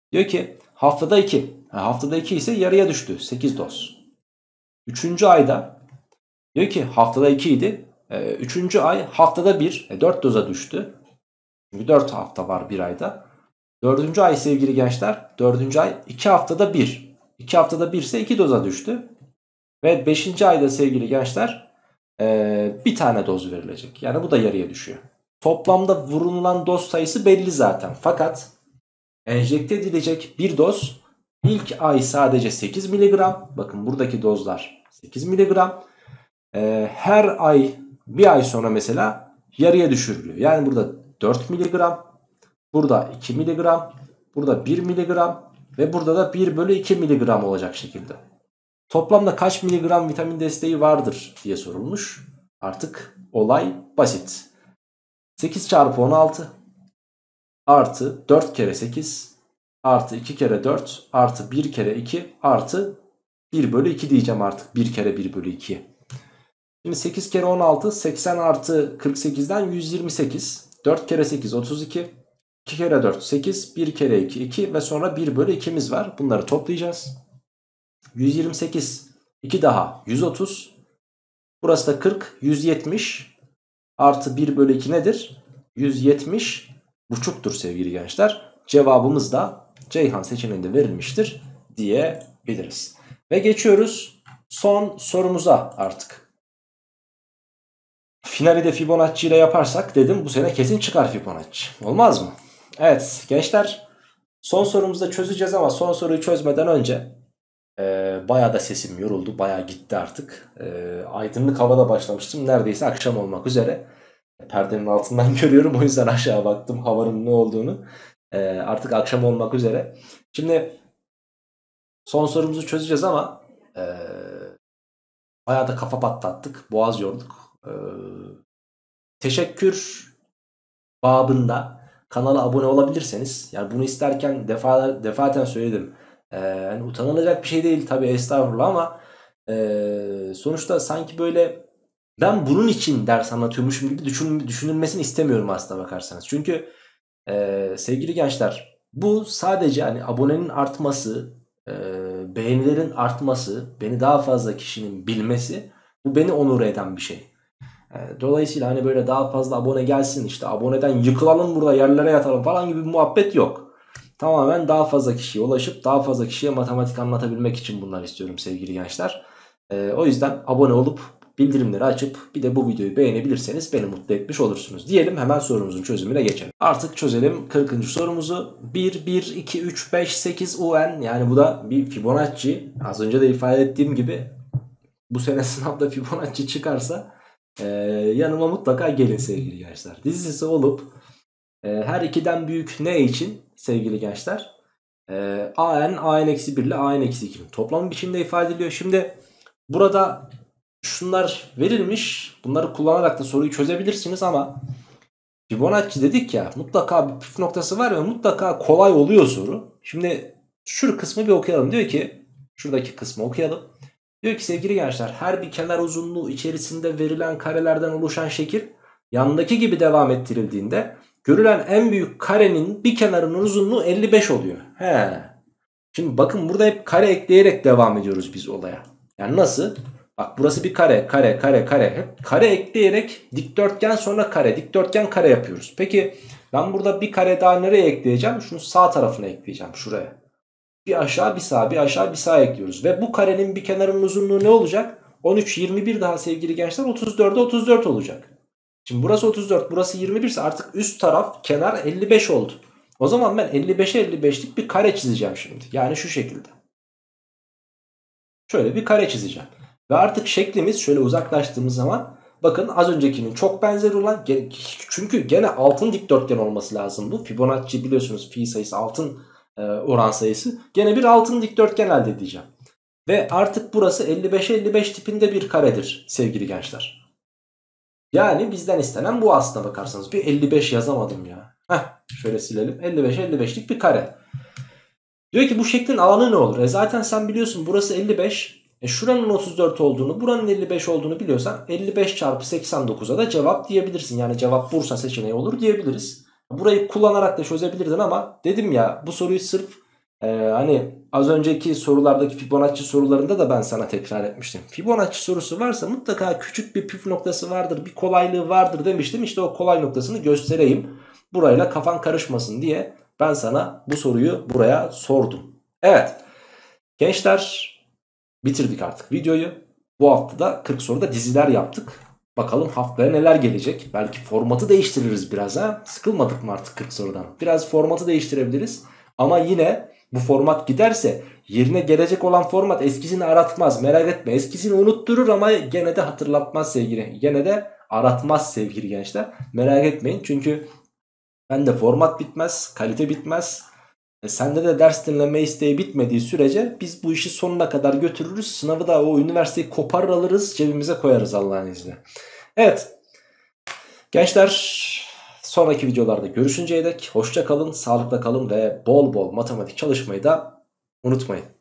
Diyor ki haftada iki. Ha, haftada iki ise yarıya düştü. sekiz doz. Üçüncü ayda diyor ki haftada iki idi. E, üçüncü ay haftada bir. E, dört doza düştü. Çünkü dört hafta var bir ayda. Dördüncü ay sevgili gençler. Dördüncü ay iki haftada bir. iki haftada bir ise iki doza düştü. Ve beşinci ayda sevgili gençler e, bir tane doz verilecek. Yani bu da yarıya düşüyor. Toplamda vurulan doz sayısı belli zaten. Fakat enjekte edilecek bir doz ilk ay sadece sekiz miligram. Bakın buradaki dozlar sekiz miligram. E, her ay bir ay sonra mesela yarıya düşürülüyor. Yani burada dört miligram. Burada iki miligram. Burada bir miligram. Ve burada da bir bölü iki miligram olacak şekilde. Toplamda kaç miligram vitamin desteği vardır diye sorulmuş. Artık olay basit. sekiz çarpı on altı artı dört kere sekiz artı iki kere dört artı bir kere iki artı bir bölü iki diyeceğim artık. bir kere bir bölü iki. Şimdi sekiz kere on altı seksen artı kırk sekizden yüz yirmi sekiz. dört kere sekiz otuz iki. iki kere dört sekiz. bir kere iki iki ve sonra bir bölü ikimiz var. Bunları toplayacağız. yüz yirmi sekiz. iki daha yüz otuz. Burası da kırk. yüz yetmiş. Artı bir bölü iki nedir? yüz yetmiş buçuktur sevgili gençler. Cevabımız da Ceyhan seçeneğinde verilmiştir diyebiliriz. Ve geçiyoruz son sorumuza artık. Finali de Fibonacci ile yaparsak dedim bu sene kesin çıkar Fibonacci. Olmaz mı? Evet gençler, son sorumuzu da çözeceğiz ama son soruyu çözmeden önce Ee, bayağı da sesim yoruldu. Bayağı gitti artık. Ee, aydınlık havada başlamıştım. Neredeyse akşam olmak üzere. Perdenin altından görüyorum. O yüzden aşağı baktım havanın ne olduğunu. Ee, artık akşam olmak üzere. Şimdi son sorumuzu çözeceğiz ama e, bayağı da kafa patlattık. Boğaz yorduk. Ee, teşekkür babında kanala abone olabilirseniz. Yani bunu isterken defalar, defaten söyledim. Ee, yani utanılacak bir şey değil tabii, estağfurullah, ama e, sonuçta sanki böyle ben bunun için ders anlatıyormuşum gibi düşün, düşünülmesini istemiyorum aslına bakarsanız. Çünkü e, sevgili gençler, bu sadece hani abonenin artması, e, beğenilerin artması, beni daha fazla kişinin bilmesi, bu beni onur eden bir şey. E, dolayısıyla hani böyle daha fazla abone gelsin, işte aboneden yıkılalım burada yerlere yatalım falan gibi bir muhabbet yok. Tamamen daha fazla kişiye ulaşıp daha fazla kişiye matematik anlatabilmek için bunları istiyorum sevgili gençler. Ee, o yüzden abone olup bildirimleri açıp bir de bu videoyu beğenebilirseniz beni mutlu etmiş olursunuz. Diyelim hemen sorumuzun çözümüne geçelim. Artık çözelim kırkıncı sorumuzu. bir, bir, iki, üç, beş, sekiz U N, yani bu da bir Fibonacci. Az önce de ifade ettiğim gibi bu sene sınavda Fibonacci çıkarsa e, yanıma mutlaka gelin sevgili gençler. Dizisi olup e, her ikiden büyük ne için sevgili gençler? E, A N, A N eksi bir ile A N eksi ikinin toplam biçimde ifade ediliyor. Şimdi burada şunlar verilmiş. Bunları kullanarak da soruyu çözebilirsiniz ama Fibonacci dedik ya, mutlaka bir püf noktası var ve mutlaka kolay oluyor soru. Şimdi şu kısmı bir okuyalım. Diyor ki, şuradaki kısmı okuyalım. Diyor ki sevgili gençler, her bir kenar uzunluğu içerisinde verilen karelerden oluşan şekil yandaki gibi devam ettirildiğinde görülen en büyük karenin bir kenarının uzunluğu elli beş oluyor. He. Şimdi bakın, burada hep kare ekleyerek devam ediyoruz biz olaya. Yani nasıl? Bak, burası bir kare, kare, kare, kare. Hep kare ekleyerek dikdörtgen, sonra kare, dikdörtgen, kare yapıyoruz. Peki ben burada bir kare daha nereye ekleyeceğim? Şunu sağ tarafına ekleyeceğim, şuraya. Bir aşağı bir sağ, bir aşağı bir sağ ekliyoruz. Ve bu karenin bir kenarının uzunluğu ne olacak? on üç, yirmi bir daha sevgili gençler, otuz dörde otuz dört olacak. Şimdi burası otuz dört, burası yirmi bir ise artık üst taraf kenar elli beş oldu. O zaman ben elli beşe elli beşlik bir kare çizeceğim şimdi. Yani şu şekilde. Şöyle bir kare çizeceğim. Ve artık şeklimiz şöyle uzaklaştığımız zaman bakın az öncekinin çok benzeri olan, çünkü gene altın dikdörtgen olması lazım bu. Fibonacci biliyorsunuz, fi sayısı altın e, oran sayısı. Gene bir altın dikdörtgen elde edeceğim. Ve artık burası elli beşe elli beş tipinde bir karedir sevgili gençler. Yani bizden istenen bu aslına bakarsanız. Bir elli beş yazamadım ya. Heh, şöyle silelim. elli beşe elli beşlik bir kare. Diyor ki bu şeklin alanı ne olur? E zaten sen biliyorsun burası elli beş. E şuranın otuz dört olduğunu, buranın elli beş olduğunu biliyorsan elli beş çarpı seksen dokuza da cevap diyebilirsin. Yani cevap Bursa seçeneği olur diyebiliriz. Burayı kullanarak da çözebilirdin ama dedim ya, bu soruyu sırf Ee, hani az önceki sorulardaki Fibonacci sorularında da ben sana tekrar etmiştim. Fibonacci sorusu varsa mutlaka küçük bir püf noktası vardır, bir kolaylığı vardır demiştim. İşte o kolay noktasını göstereyim. Burayla kafan karışmasın diye ben sana bu soruyu buraya sordum. Evet gençler, bitirdik artık videoyu. Bu hafta da kırk soruda diziler yaptık. Bakalım haftaya neler gelecek. Belki formatı değiştiririz biraz ha. Sıkılmadık mı artık kırk sorudan? Biraz formatı değiştirebiliriz. Ama yine bu format giderse yerine gelecek olan format eskisini aratmaz. Merak etme, eskisini unutturur ama gene de hatırlatmaz sevgili. Gene de aratmaz sevgili gençler. Merak etmeyin çünkü ben de format bitmez, kalite bitmez. E sende de ders dinleme isteği bitmediği sürece biz bu işi sonuna kadar götürürüz. Sınavı da o üniversiteyi koparır alırız, cebimize koyarız Allah'ın izniyle. Evet gençler, sonraki videolarda görüşünceye dek hoşça kalın, sağlıkla kalın ve bol bol matematik çalışmayı da unutmayın.